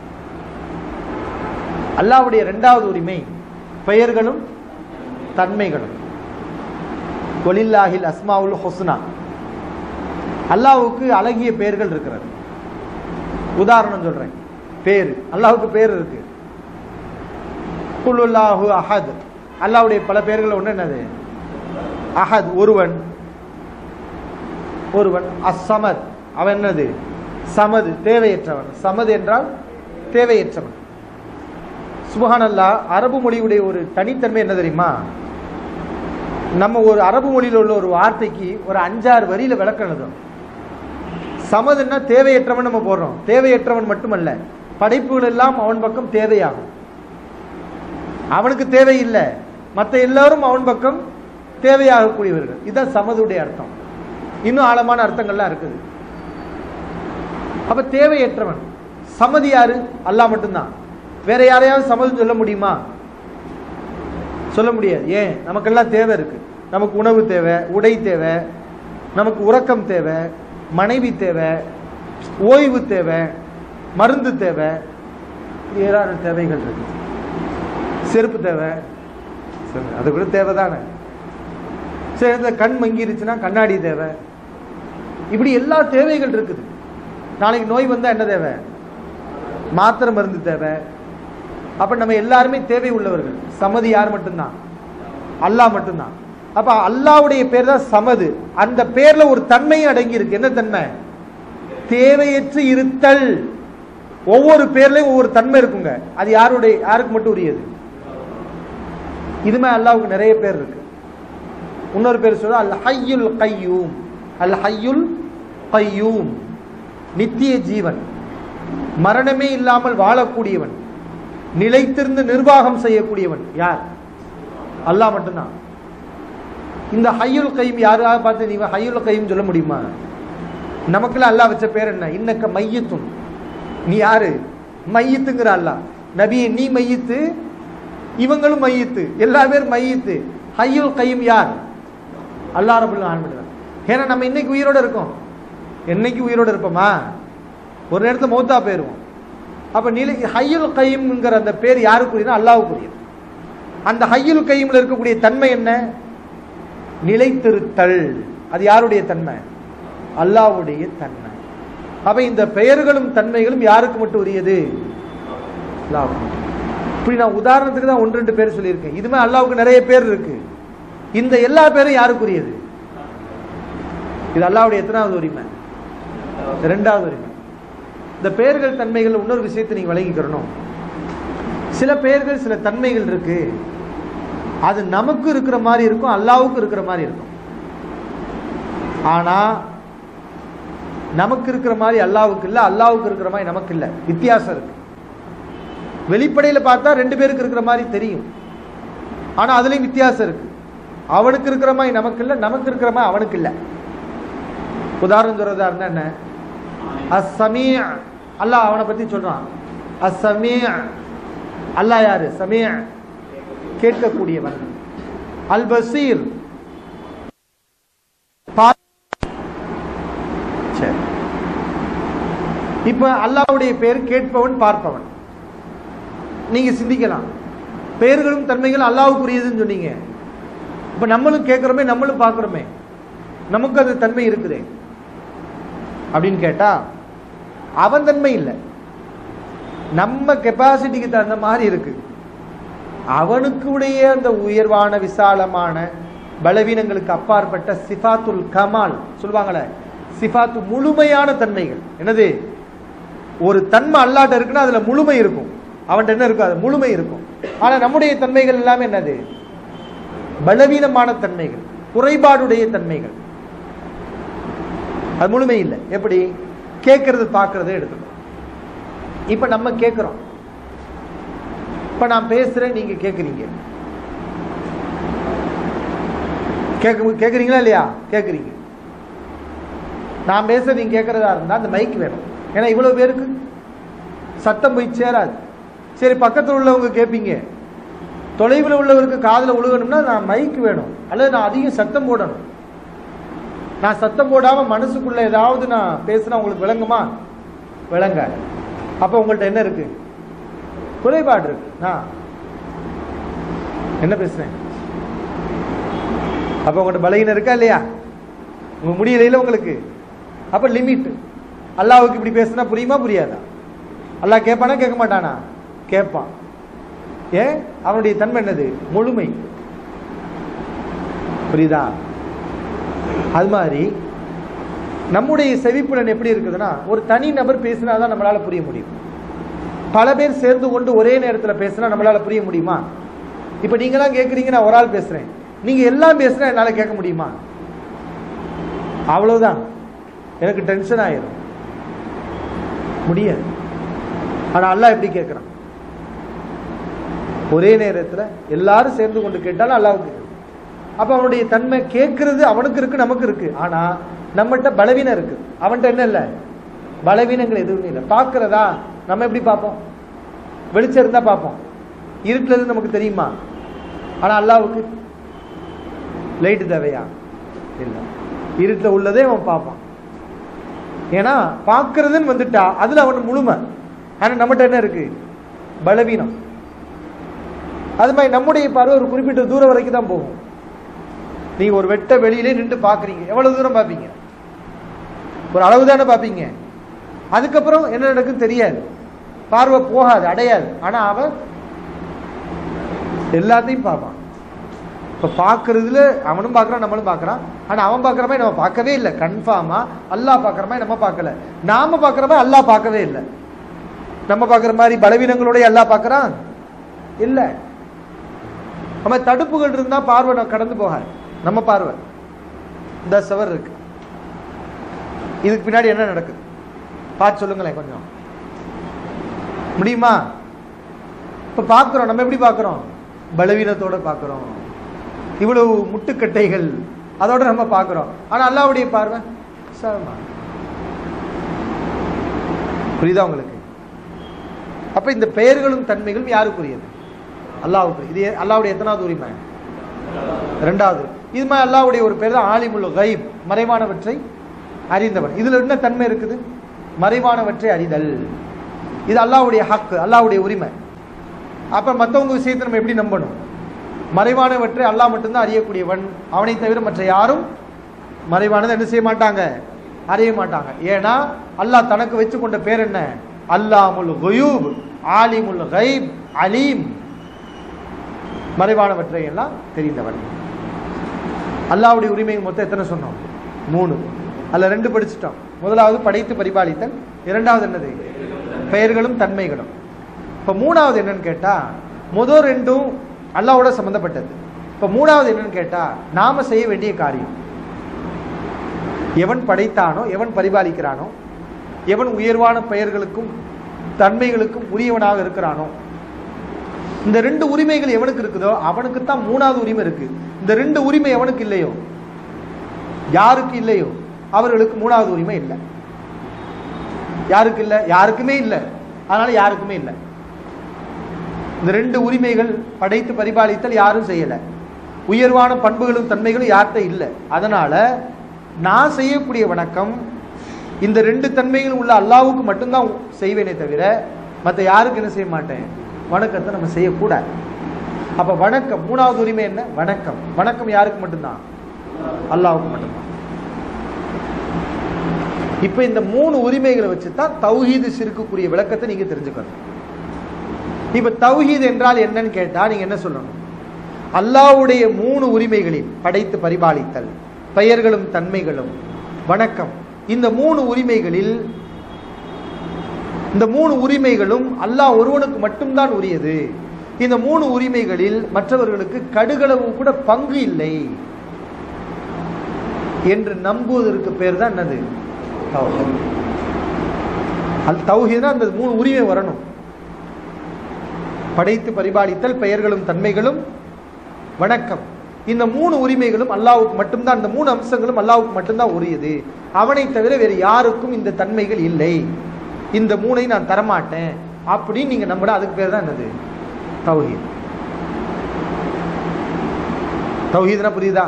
S2: அல்லாஹ்வுடைய இரண்டாவது உரிமை பெயர்களும் தன்மைகளும். வலில்லாஹில் அஸ்மாவுல் ஹுஸ்னா. அல்லாஹ்வுக்கு அழகிய பெயர்கள் இருக்கிறது. உதாரணம் சொல்றேன். பேரு, அல்லாஹ்வுக்கு பேர் இருக்கு. குல்லுல்லாஹு அஹத். அல்லாஹ்வுடைய பல பெயர்கள் ஒன்று என்னது? அஹத், ஒருவன். ஒருவன். அஸ்ஸமத், அவன் என்னது? சமது, தேவையற்றவன். சமது என்றால் தேவையற்றவன். சுப்ஹானல்லாஹ். அரபு மொழியுடைய ஒரு தனித்தன்மை என்ன தெரியுமா? நம்ம ஒரு அரபு மொழியில் உள்ள ஒரு வார்த்தைக்கு ஒரு 5-6 வரியில விளக்கம் எழுதும். சமதுன்னா தேவையற்றவன் நம்ம போடுறோம். தேவையற்றவன் மட்டுமல்ல, படைப்புகள் எல்லாம் அவன் பக்கம் தேவையாகும். அவனுக்கு தேவையில்லை, மற்ற எல்லாரும் அவன் பக்கம் தேவையாகக்கூடியவர்கள். இதுதான் சமதுடைய அர்த்தம். இன்னும் ஆழமான அர்த்தங்கள்லாம் இருக்குது. அப்ப தேவையற்றவன். சமதி யாரு? அல்லாஹ் மட்டும்தான். வேற யாரையாவது சமதுன்னு சொல்ல முடியுமா? சொல்ல முடியாது. ஏன்? நமக்கெல்லாம் தேவை இருக்கு. நமக்கு உணவு தேவை, உடை தேவை, நமக்கு உறக்கம் தேவை, மனைவி தேவை, ஓய்வு தேவை, மருந்து தேவை, ஏராளமான தேவைகள் இருக்கு. செருப்பு தேவை, அது கூட தேவைதானே. சரி, கண் மங்கிருச்சுன்னா கண்ணாடி தேவை. இப்படி எல்லா தேவைகள் இருக்குது. நாளைக்கு நோய் வந்தா என்ன தேவை? மாத்திரை மருந்து தேவை. அப்ப நம்ம எல்லாருமே தேவை உள்ளவர்கள். சமது யார் மட்டும்தான்? அல்லாஹ் மட்டும்தான். அப்ப அல்லாஹ்வுடைய பேர் தான் சமது. அந்த பேர்ல ஒரு தன்மையும் அடங்கி இருக்கு. என்ன தன்மை? தேவையற்று இருத்தல். ஒவ்வொரு பேர்லயும் ஒவ்வொரு தன்மை இருக்குங்க. அது யாருக்கு மட்டும் உரியது? இதுமே அல்லாஹ்வுக்கு நிறைய பேர் இருக்கு. இன்னொரு பேர் சொல்ற அல் ஹய்யுல் கய்யூம். அல் ஹய்யுல் கய்யூம், நித்திய ஜீவன், மரணமே இல்லாமல் வாழக்கூடியவன், நிலைத்திருந்து நிர்வாகம் செய்யக்கூடியவன். யார்? அல்லாஹ் மட்டும்தான். இந்த ஹய்யுல் கய்யூம் யாராவது பார்த்து நீங்க ஹய்யுல் கய்யூம் சொல்ல முடியுமா? நமக்குள்ள அல்லாஹ் வச்ச பேர் என்ன? இன்னக்க மையத்துன். நீ யாரு? மையத்துங்கிற அல்லாஹ். நபியே நீ மையத்து, இவங்களும் மையத்து, எல்லா பேரும் மையத்து. ஹய்யுல் கய்யூம் யார்? அல்லாஹ் ரப்பல் ஆலமீன். ஏன்னா நம்ம இன்னைக்கு உயிரோட இருக்கோம். என்னைக்கு உயிரோட இருப்போமா? ஒரு நேரத்தில் மௌத்தா போயிருவோம். அப்ப ஹய்யுல் கய்யூம்ங்கிற அந்த பேர் யாருக்குரியது? அல்லாஹ்வுக்குரியது. அந்த ஹய்யுல் கய்யூம்ல இருக்கக்கூடிய தன்மை என்ன? நிலைத்திருத்தல். அது யாருடைய தன்மை? அல்லாஹ்வுடைய தன்மை. அப்ப இந்த பெயர்களும் தன்மைகளும் யாருக்கு மட்டும் உரியது? அல்லாஹ்வுக்கு. இப்படி நான் உதாரணத்துக்கு தான் 1-2 பேர் சொல்லியிருக்கேன். இதுமே அல்லாஹ்வுக்கு நிறைய பேர் இருக்கு. இந்த எல்லா பேரும் யாருக்குரியது? இது அல்லாஹ்வுடைய எத்தனாவது உரிமை? 2வது உரிமை. இந்த பெயர்கள் தன்மைகள் இன்னொரு விஷயத்தை நீங்க விளங்கிக்கிறணும். சில பெயர்கள் சில தன்மைகள் இருக்கு. அது நமக்கு இருக்கிற மாதிரி இருக்கும், அல்லாஹ்வுக்கு இருக்கிற மாதிரி இருக்கும். ஆனா நமக்கு இருக்கிற மாதிரி அல்லாஹ்வுக்கு இல்ல, அல்லாஹ்வுக்கு இருக்கிற மாதிரி நமக்கு இல்ல. வித்தியாசம் இருக்கு. வெளிப்படையில பார்த்தா 2 பேருக்கு இருக்கிற மாதிரி தெரியும். ஆனா அதுலயும் வித்தியாசம் இருக்கு. அவனுக்கு இருக்கிற மாதிரி நமக்கு இல்ல, நமக்கு இருக்கிற மாதிரி அவனுக்கு இல்ல. உதாரணம் சொல்றதா இருந்தா என்ன? அஸ்ஸமீ, அல்லாஹ் அவனை பத்தி சொல்றான். அஸ்ஸமீ, அல்லாஹ் யாரு? சமீ, கேட்கக்கூடியவன். அல் பசீர், இப்ப அல்லாஹ்வுடைய பேர் கேட்பவன், பார்ப்பவன். நீங்க சிந்திக்கலாம், பெயர்களும் தன்மைகள் அல்லாஹ்வுக்குரியதுன்னு சொன்னீங்க. இப்ப நம்மளும் கேட்கிறோமே, நம்மளும் பார்க்கிறோமே, நமக்கு அது தன்மை இருக்குதே அப்படின்னு கேட்டா அவன் தன்மை இல்லை, நம்ம கெப்பாசிட்டிக்கு தகுந்த மாதிரி இருக்கு. அவனுக்கு உடைய அந்த உயர்வான விசாலமான பலவீனங்களுக்கு அப்பாற்பட்ட சிஃபாத்துல் கமால் சொல்லுவாங்களே, சிஃபாத்து முழுமையான தன்மைகள். என்னது? ஒரு தன்மை அல்லாஹ்ட்ட இருக்குன்னா அதுல முழுமை இருக்கும். அவன்கிட்ட என்ன இருக்கும்? அது முழுமை இருக்கும். ஆனா நம்முடைய தன்மைகள் எல்லாமே என்னது? பலவீனமான தன்மைகள், குறைபாடுடைய தன்மைகள். அது முழுமை இல்லை. எப்படி? கேட்கறது பார்க்கறத எடுத்துக்கணும். இப்ப நம்ம கேட்கிறோம். இப்ப நான் பேசுறேன், நீங்க கேட்கறீங்க. கேட்கறீங்களா இல்லையா? கேட்கறீங்க. நான் பேச நீங்க கேட்கறதா இருந்தா அந்த மைக் வேணும். ஏன்னா இவ்வளவு பேருக்கு சத்தம் போய் சேராது. சரி, பக்கத்தில் உள்ளவங்க கேட்பீங்க. தொலைவில் உள்ளவருக்கு காதில் விழுகணும்னா நான் மைக் வேணும், அல்லது நான் அதிகம் சத்தம் போடணும். நான் சத்தம் போடாம மனசுக்குள்ள ஏதாவது நான் பேசினா உங்களுக்கு விளங்குமா? விளங்க. அப்ப உங்கள்ட்ட என்ன இருக்கு? குறைபாடு இருக்கு. நான் என்ன பேசுறேன்? அப்ப உங்கள்ட்ட பலகீனம் இருக்கா இல்லையா? உங்க முடியல உங்களுக்கு. அப்ப லிமிட். அல்லாஹ்வுக்கு இப்படி பேசினா புரியுமா புரியாதா? அல்லாஹ் கேட்பானா கேட்க மாட்டானா? கேட்பான். ஏன்? அவனுடைய தன்மை என்னது? முழுமை. புரியுதா? அது மாதிரி நம்முடைய செவிப்புலன் எப்படி இருக்குதுன்னா, ஒரு தனி நபர் பேசினாதான் நம்மளால புரிய முடியும். பல பேர் சேர்ந்து கொண்டு ஒரே நேரத்தில் பேசினா நம்மளால புரிய முடியுமா? இப்ப நீங்களாம் கேட்குறீங்க, நான் ஒரு ஆள் பேசுறேன், நீங்க எல்லாம் பேசுனா என்னால கேட்க முடியுமா? அவ்வளவுதான். எனக்கு டென்ஷன் ஆயிரும். முடியாது. ஆனா அல்லாஹ் எப்படி கேட்கிறான்? ஒரே நேரத்தில் எல்லாரும் சேர்ந்து கொண்டு கேட்டாலும் அல்லாஹ்வுக்கு. அப்ப அவனுடைய தன்மை கேட்கறது அவனுக்கு இருக்கு, நமக்கு இருக்கு. ஆனா நம்மகிட்ட பலவீனம் இருக்கு, அவன்கிட்ட என்ன இல்லை? பலவீனங்கள் எதுவுமே இல்லை. பார்க்கிறதா நம்ம எப்படி பார்ப்போம்? வெளிச்சம் இருந்தா பார்ப்போம், இருட்டுல இருந்து நமக்கு தெரியுமா? ஆனா அல்லாஹ்வுக்கு லைட் தேவையா? இல்லை. இருட்டில் உள்ளதே அவன் பார்ப்பான். ஏன்னா பார்க்கறதுன்னு வந்துட்டா அதுல அவன் முழுமை. ஆனா நம்மகிட்ட என்ன இருக்கு? பலவீனம். அது மாதிரி நம்முடைய பார்வை ஒரு குறிப்பிட்ட தூரம் வரைக்கும் தான் போகும். நீங்க ஒரு வெட்ட வெளியிலே நின்று பாக்குறீங்க, எவ்வளவு தூரம் பார்ப்பீங்க? ஒரு அளவு தானே பார்ப்பீங்க. அதுக்கப்புறம் என்ன நடக்குன்னு தெரியாது, பார்வை போகாது, அடையாது. ஆனா அவன் எல்லாத்தையும் பார்ப்பான். இப்ப பாக்குறதுல அவனும் பார்க்கறான், நம்மளும் பார்க்கறான். ஆனா அவன் பார்க்கற மாதிரி நம்ம பார்க்கவே இல்லை. கன்ஃபார்மா அல்லாஹ் பார்க்கற மாதிரி நம்ம பார்க்கல. நாம பார்க்கற மாதிரி அல்லாஹ் பார்க்கவே இல்லை. நம்ம பார்க்கற மாதிரி பலவீனங்களோட அல்லாஹ் பார்க்கறான் இல்ல. நம்ம தடுப்புகள் இருந்தா பார்வை கடந்து போகாது. நம்ம பார்வை இந்த சவர் இருக்கு, இதுக்கு பின்னாடி என்ன நடக்குது பார்த்து சொல்லுங்களேன் கொஞ்சம், முடியுமா? இப்ப பார்க்கிறோம், நம்ம எப்படி பார்க்கிறோம்? பலவீனத்தோட பார்க்கிறோம். இவ்வளவு முட்டுக்கட்டைகள் அதோட நம்ம பார்க்கிறோம். ஆனா அல்லாஹ்வுடைய பார்வை புரியுதா உங்களுக்கு? அப்ப இந்த பெயர்களும் தன்மைகளும் யாருக்குரியது? அல்லாஹ்வுக்கு. இது அல்லாஹ்வுடைய எத்தனாவது உரிமை? இரண்டாவது. இது மாதிரி அல்லாஹ்வுடைய ஒரு பேர் தான் ஆலிமுல் கைப், மறைவானவற்றை அறிந்தவன். இதுல என்ன தன்மை இருக்குது? மறைவானவற்றை அறிதல். இது அல்லாஹ்வுடைய ஹக், அல்லாஹ்வுடைய உரிமை. அப்ப மற்றவங்க விஷயத்தை நம்ம எப்படி நம்பணும்? மறைவானவற்றை அல்லாஹ் மட்டும்தான் அறியக்கூடியவன். அவனை தவிர மற்ற யாரும் மறைவானதை என்ன செய்ய மாட்டாங்க? அறிய மாட்டாங்க. ஏன்னா அல்லாஹ் தனக்கு வச்சு கொண்ட பேர் என்ன? அல்லாமுல் குயூப், ஆலிமுல் கைப், அலீம். மறைவானவற்றை எல்லாம் தெரிந்தவன். அல்லாஹ்வுடைய உரிமை மொத்தம் எத்தனை சொன்னோம்? 3. அல்ல 2 படிச்சுட்டோம். முதலாவது படைத்து பரிபாலித்தல், இரண்டாவது என்னது? பெயர்களும் தன்மைகளும். இப்ப மூணாவது என்னன்னு கேட்டா, முதல் 2ம் அல்லாஹ்வோட சம்பந்தப்பட்டது. இப்ப மூணாவது என்னன்னு கேட்டா, நாம செய்ய வேண்டிய காரியம். எவன் படைத்தானோ, எவன் பரிபாலிக்கிறானோ, எவன் உயர்வான பெயர்களுக்கும் தன்மைகளுக்கும் உரியவனாக இருக்கிறானோ, இந்த 2 உரிமைகள் எவனுக்கு இருக்குதோ அவனுக்கு தான் மூணாவது உரிமை இருக்கு. இந்த 2 உரிமை எவனுக்கு இல்லையோ, யாருக்கு இல்லையோ அவர்களுக்கு மூணாவது உரிமை இல்லை. யாருக்கு இல்லை? யாருக்குமே இல்லை. அதனால யாருக்குமே இல்லை. இந்த 2 உரிமைகள் படைத்து பரிபாலித்தல் யாரும் செய்யல. உயர்வான பண்புகளும் தன்மைகளும் யார்கிட்ட இல்லை. அதனால நான் செய்யக்கூடிய வணக்கம் இந்த 2 தன்மைகளும் உள்ள அல்லாஹ்வுக்கு மட்டும்தான் செய்வேனே தவிர மற்ற யாருக்கு என்ன செய்ய மாட்டேன்? வணக்கத்தை நம்ம செய்யக்கூடாது. அப்ப வணக்கம் மூணாவது உரிமை என்ன? வணக்கம். வணக்கம் யாருக்கு மட்டும்தான்? அல்லாஹ்வுக்கு மட்டும்தான். இப்ப இந்த 3 உரிமைகளை வச்சுதான் தௌஹீது ஷிர்க்குக்குரிய விளக்கத்தை நீங்க தெரிஞ்சுக்கணும். இப்ப தௌஹீத் என்றால் என்னன்னு கேட்டா நீங்க என்ன சொல்லணும்? அல்லாஹ்வுடைய 3 உரிமைகளில் படைத்து பரிபாலித்தல், பெயர்களும் தன்மைகளும், வணக்கம், இந்த 3 உரிமைகளில் இந்த 3 உரிமைகளும் அல்லாஹ் ஒருவனுக்கு மட்டும்தான் உரியது. இந்த 3 உரிமைகளில் மற்றவர்களுக்கு கடுகளவு கூட பங்கு இல்லை என்று நம்புவதற்கு பேர் தான் என்னது? தௌஹீத். தௌஹீத்னா அந்த 3 உரிமை வரணும். படைத்து பரிபாலித்தல், பெயர்களும் தன்மைகளும், வணக்கம், இந்த 3 உரிமைகளும் அல்லாஹ்வுக்கு மட்டும்தான். இந்த 3 அம்சங்களும் அல்லாஹ்வுக்கு மட்டும்தான் உரியது. அவனை தவிர வேறு யாருக்கும் இந்த தன்மைகள் இல்லை. இந்த 3ஐ நான் தரமாட்டேன் அப்படின்னு நீங்க நம்புற, அதுக்கு பேர் தான் என்னது? தௌஹீத். தௌஹீத்னா புரியுதா?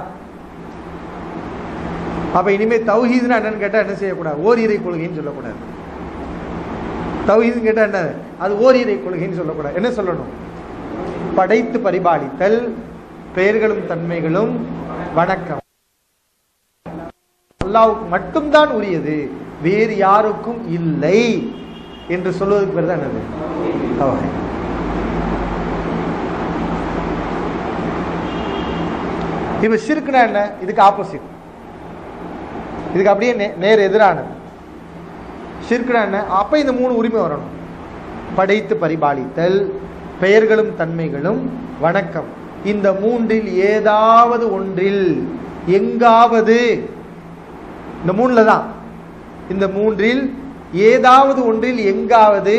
S2: அப்ப இனிமே தௌஹீத்னா என்னன்னு கேட்டா என்ன செய்யக்கூடாது? ஓரிரை கொள்கைன்னு சொல்லக்கூடாது. தௌஹீத் கேட்டா என்ன? அது ஓரிரை கொள்கைன்னு சொல்லக்கூடாது. என்ன சொல்லணும்? படைத்து பரிபாலித்தல், பெயர்களும் தன்மைகளும், வணக்கம் அல்லாஹ்வுக்கு மட்டும்தான் உரியது, வேறு யாருக்கும் இல்லை என்று சொல்வதற்கு பேர் தான் என்னது? தௌஹீத். இப்ப ஷிர்க்னா என்ன? இதுக்கு ஆப்போசிட், இதுக்கு அப்படியே நேர் எதிரானது. ஷிர்க்னா என்ன? அப்ப இந்த 3 உரிமை வரணும். படைத்து பரிபாலித்தல், பெயர்களும் தன்மைகளும், வணக்கம். இந்த 3இல் ஏதாவது ஒன்றில், எங்காவது, இந்த 3ல தான், இந்த 3இல் ஏதாவது ஒன்றில் எங்காவது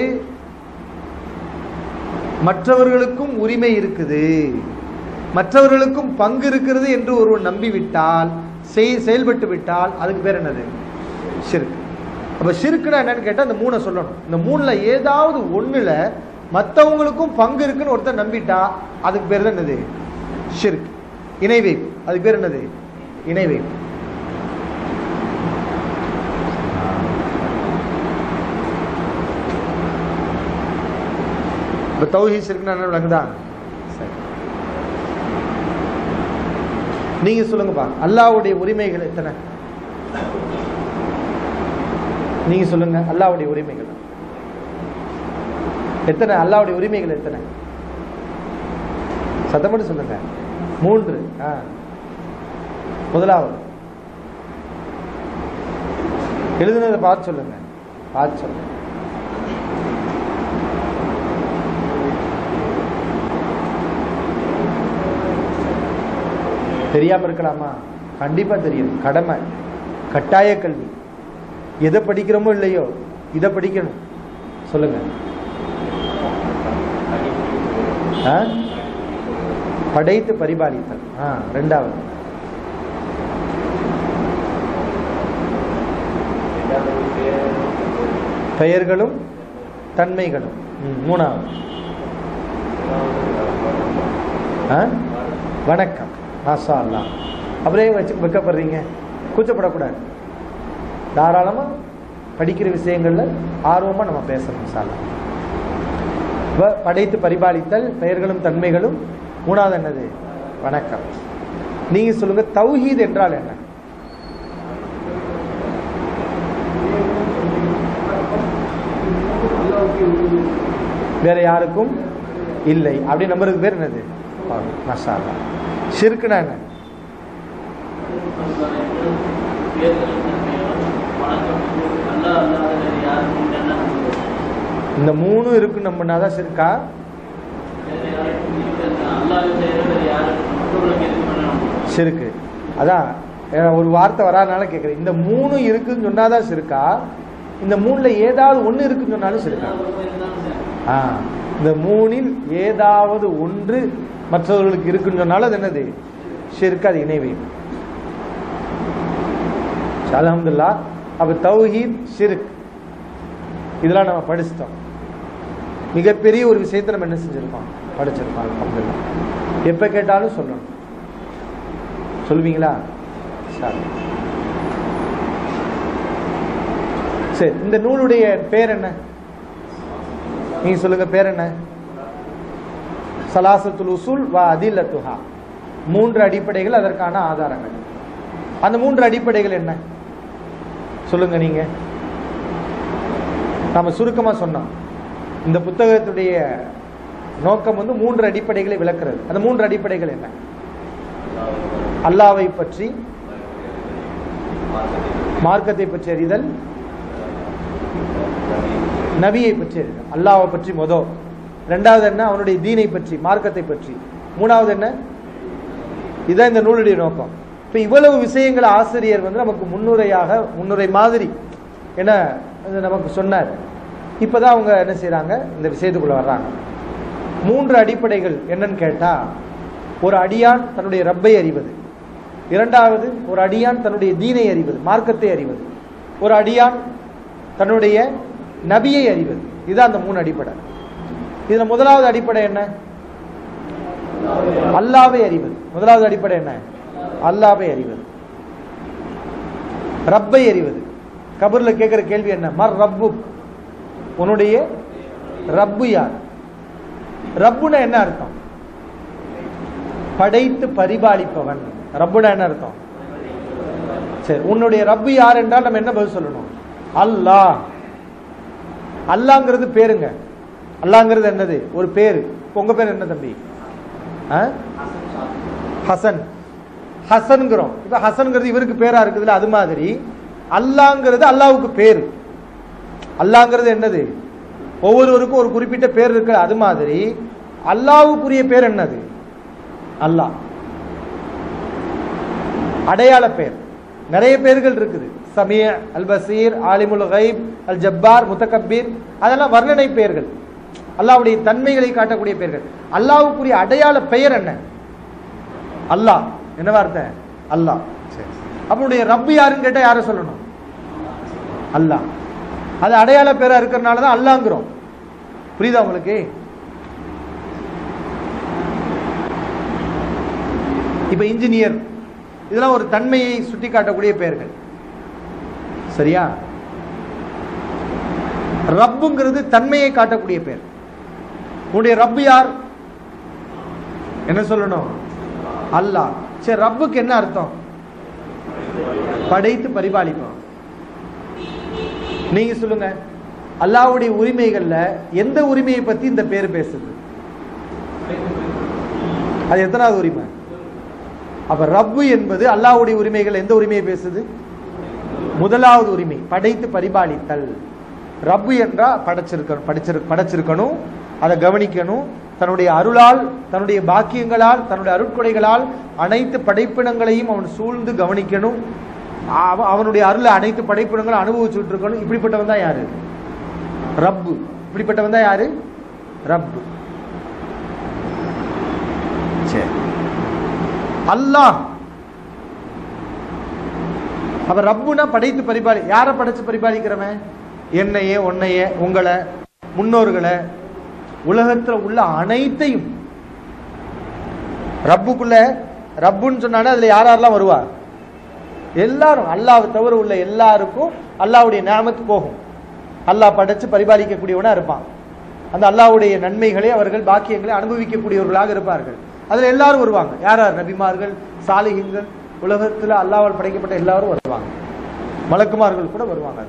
S2: மற்றவர்களுக்கும் உரிமை இருக்குது, மற்றவர்களுக்கும் பங்கு இருக்கிறது என்று ஒருவன் நம்பிவிட்டால், செயல்பட்டு விட்டால் அதுக்கு பேர் என்னது? ஷிர்க். அப்ப ஷிர்க்னா என்னன்னு கேட்டா இந்த 3 சொல்லணும். இந்த 3ல ஏதாவது ஒண்ணுல மற்றவங்களுக்கும் பங்கு இருக்குன்னு ஒருத்தர் நம்பிட்டா அதுக்கு பேர் தான் என்னது? ஷிர்க். இணை வைப்பு. அதுக்கு பேர் என்னது? இணை வைப்பு. இப்போ தௌஹீத் ஷிர்க்னா என்ன விளங்குதா? சரி, நீங்க சொல்லுங்கப்பா, அல்லாஹ்வுடைய உரிமைகள் எத்தனை? நீங்க சொல்லுங்க, அல்லாஹ்வுடைய உரிமைகள் எத்தனை? அல்லாஹ்வுடைய உரிமைகள் எத்தனை? சத்தம் சொல்லுங்க. 3. முதலாவது எழுதுனதை பார்த்து சொல்லுங்க. பார்த்து சொல்லுங்க. தெரியாம இருக்கலாமா? கண்டிப்பா தெரியும். கடமை, கட்டாய கல்வி. எதை படிக்கிறோமோ இல்லையோ இதை படிக்கணும். சொல்லுங்க. படைத்து பரிபாலித்தல். 2வது பெயர்களும் தன்மைகளும். 3வது வணக்கம். மாஷா அல்லாஹ். அப்படியே வைக்கப்படுறீங்க, கூச்சப்படக்கூடாது. தாராளமா படிக்கிற விஷயங்கள்ல ஆர்வமா நம்ம பேசணும். சாலா படைத்து பரிபாலித்தல், பெயர்களும் தன்மைகளும். 3வது என்னது? வணக்கம். நீங்க சொல்லுங்க, தௌஹீத் என்றால் என்ன? வேற யாருக்கும் இல்லை அப்படி நம்பருக்கு பேர் என்னது? மாஷா அல்லாஹ். ஷிர்க்னா என்ன? இந்த 3 இருக்கு நம்பினாதான் ஷிர்கா? ஷிர்கு. அதான் ஒரு வார்த்தை வராதனால கேட்குறேன். இந்த 3 இருக்குன்னு சொன்னாதான் ஷிர்கா? இந்த 3ல ஏதாவது ஒன்று இருக்குன்னு சொன்னாலும் ஷிர்கா? இந்த 3ல் ஏதாவது ஒன்று மற்றவர்களுக்கு இருக்குன்னு சொன்னாலும் அது என்னது? ஷிர்க். அது இணை வைப்பு. அல்ஹம்துலில்லாஹ். அப்ப தௌஹீத், ஷிர்க் இதெல்லாம் நம்ம படிச்சிட்டோம். மிகப்பெரிய ஒரு விஷயத்தை நம்ம என்ன செஞ்சிருக்கோம்? படிச்சிருக்கோம். அல்ஹம்துலில்லாஹ். எப்ப கேட்டாலும் சொல்லணும். சொல்லுவீங்களா? சரி, இந்த நூலுடைய பேர் என்ன? நீங்க சொல்லுங்க, பேர் என்ன? சலாசத்துல் உசூல் வ அதில்லத்துஹா. 3 அடிப்படைகள், அதற்கான ஆதாரங்கள். அந்த 3 அடிப்படைகள் என்ன சொல்லுங்க நீங்க. நாம சுருக்கமா சொன்னோம். இந்த புத்தகத்துடைய நோக்கம் 3 அடிப்படைகளை விளக்குறது. அந்த 3 அடிப்படைகள் என்ன? அல்லாஹ்வை பற்றி, மார்க்கத்தை பற்றி அறிதல், நபியை பற்றி அறிதல். அல்லாஹ்வை பற்றி முதல். 2வது என்ன? அவனுடைய தீனை பற்றி, மார்க்கத்தை பற்றி. 3வது என்ன? இதான் இந்த நூலுடைய நோக்கம். இப்ப இவ்வளவு விஷயங்கள் ஆசிரியர் நமக்கு முன்னுரை மாதிரி என்ன நமக்கு சொன்னார். இப்பதான் அவங்க என்ன செய்யறாங்க? இந்த விஷயத்துக்குள்ள வர்றாங்க. 3 அடிப்படைகள் என்னன்னு கேட்டா, ஒரு அடியான் தன்னுடைய ரப்பை அறிவது, 2வது ஒரு அடியான் தன்னுடைய தீனை அறிவது, மார்க்கத்தை அறிவது, ஒரு அடியான் தன்னுடைய நபியை அறிவது. இதுதான் அந்த 3 அடிப்படை. இதுல முதலாவது அடிப்படை என்ன? அல்லாஹ்வை அறிவது. முதலாவது அடிப்படை என்ன? அல்லாஹ்வை அறிவது. ரப்பை அறிவது. கபர்ல கேட்கிற கேள்வி என்ன? மர் ரப்பு, உன்னுடைய ரப்பு யார்? ரப்புனா என்ன அர்த்தம்? படைத்து பரிபாலிப்பவன். ரப்புனா என்ன அர்த்தம்? சரி, உன்னுடைய ரப்பு யார் என்றால் நம்ம என்ன பதில் சொல்லணும்? அல்லாஹ். அல்லாங்கிறது பேருங்க. அல்லாங்கிறது என்னது? ஒரு பேரு. உங்க பேர் என்ன தம்பி? ஹசன். ஹசன்கிறோம். இப்ப ஹசன்கிறது இவருக்கு பேரா இருக்குதுல்ல, அது மாதிரி அல்லாங்கிறது அல்லாஹ்வுக்கு பேரு. அல்லாங்கிறது என்னது? ஒவ்வொருவருக்கும் ஒரு குறிப்பிட்ட பேர் இருக்கு. அது மாதிரி அல்லாஹ்வுக்குரிய பேர் என்னது? அல்லாஹ். அடையாள பேர் நிறைய பேர்கள் இருக்குது. சமீ, அல் பசீர், ஆலிமுல் கைப், அல் ஜப்பார், முத்தகப்பீர், அதெல்லாம் வர்ணனை பெயர்கள். அல்லாஹ்வுடைய தன்மைகளை காட்டக்கூடிய பெயர்கள். அல்லாஹ்வுக்குரிய அடையாள பெயர் என்ன? அல்லாஹ். என்ன வார்த்தை? அல்லாஹ். அவனுடைய ரப்பு யாருன்னு கேட்டா யார சொல்லணும்? அல்லாஹ். அது அடையாள பேரா இருக்கிறதுனாலதான் அல்லாங்கிறோம். புரியுதா உங்களுக்கு? இப்ப இன்ஜினியர், இதெல்லாம் ஒரு தன்மையை சுட்டி காட்டக்கூடிய பெயர்கள். சரியா? ரப்புங்கிறது தன்மையை காட்டக்கூடிய பெயர். உன்னுடைய ரப்பு யார்? என்ன சொல்லணும்? அல்லாஹ். சரி, ரப்புக்கு என்ன அர்த்தம்? படைத்து பரிபாலிப்பான். நீங்க சொல்லுங்க, அல்லாஹ்வுடைய உரிமைகள்ல எந்த உரிமையை பத்தி இந்த பேர் பேசுது? அது எத்தனாவது உரிமை? அப்ப ரப்பு என்பது அல்லாஹ்வுடைய உரிமைகள் எந்த உரிமையை பேசுது? முதலாவது உரிமை, படைத்து பரிபாலித்தல். ரப்பு என்றா படைச்சிருக்கணும், அதை கவனிக்கணும். தன்னுடைய அருளால், தன்னுடைய பாக்கியங்களால், தன்னுடைய அருட்கொடைகளால் அனைத்து படைப்பினங்களையும் அவன் சூழ்ந்து கவனிக்கணும். அவனுடைய அருளை அனைத்து படைப்பினங்களும் அனுபவிச்சுட்டு இருக்கணும். இப்படிப்பட்டவன் தான் யாரு? ரப்பு. இப்படிப்பட்டவன் தான் யாரு? ரப்பு. சரி, அல்லாஹ். அப்ப ரப்புனா படைத்து பரிபாலி. யார படைச்சு பரிபாலிக்கிறவன்? என்னையே, உன்னையே, உங்களை, முன்னோர்களை, உலகத்துல உள்ள அனைத்தையும். ரப்புக்குள்ள ரப்புன்னு சொன்னானே அதுல யாரெல்லாம் வருவா? எல்லாரும். அல்லாஹ்வை தவிர உள்ள எல்லாருக்கும் அல்லாஹ்வுடைய நிஅமத் போகும். அல்லாஹ் படைச்சு பரிபாலிக்கக்கூடியவனா இருப்பான். அந்த அல்லாஹ்வுடைய நன்மைகளை, அவர்கள் பாக்கியங்களை அனுபவிக்கக்கூடியவர்களாக இருப்பார்கள். அதுல எல்லாரும் வருவாங்க. யார் யார்? நபிமார்கள், சாலிஹீன்கள், உலகத்துல அல்லாஹ்வால் படைக்கப்பட்ட எல்லாரும் வருவாங்க. மலக்குமார்கள் கூட வருவாங்க.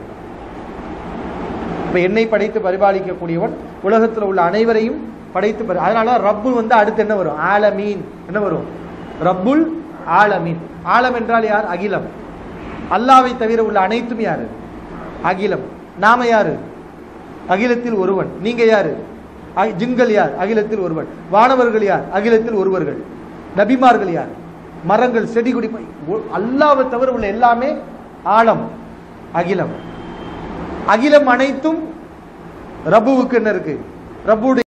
S2: இப்ப என்னை படைத்து பரிபாலிக்கக்கூடியவன் உலகத்துல உள்ள அனைவரையும் படைத்து அதனால ரப்பு அடுத்து என்ன வரும்? ஆலமீன். என்ன வரும்? ரப்புல் ஆலமீன். ஆலம் என்றால் யார்? அகிலம். அல்லாஹ்வை தவிர உள்ள அனைத்தும் யாரு? அகிலம். நாம யாரு? அகிலத்தில் ஒருவன். நீங்க யாரு? ஜின்கள் யார்? அகிலத்தில் ஒருவன். வானவர்கள் யார்? அகிலத்தில் ஒருவர்கள். நபிமார்கள் யார்? மரங்கள், செடி கொடி. அல்லாஹ்வை தவிர உள்ள எல்லாமே ஆலம், அகிலம். அகிலம் அனைத்தும் ரப்புவுக்கு என்ன இருக்கு? ரப்புடைய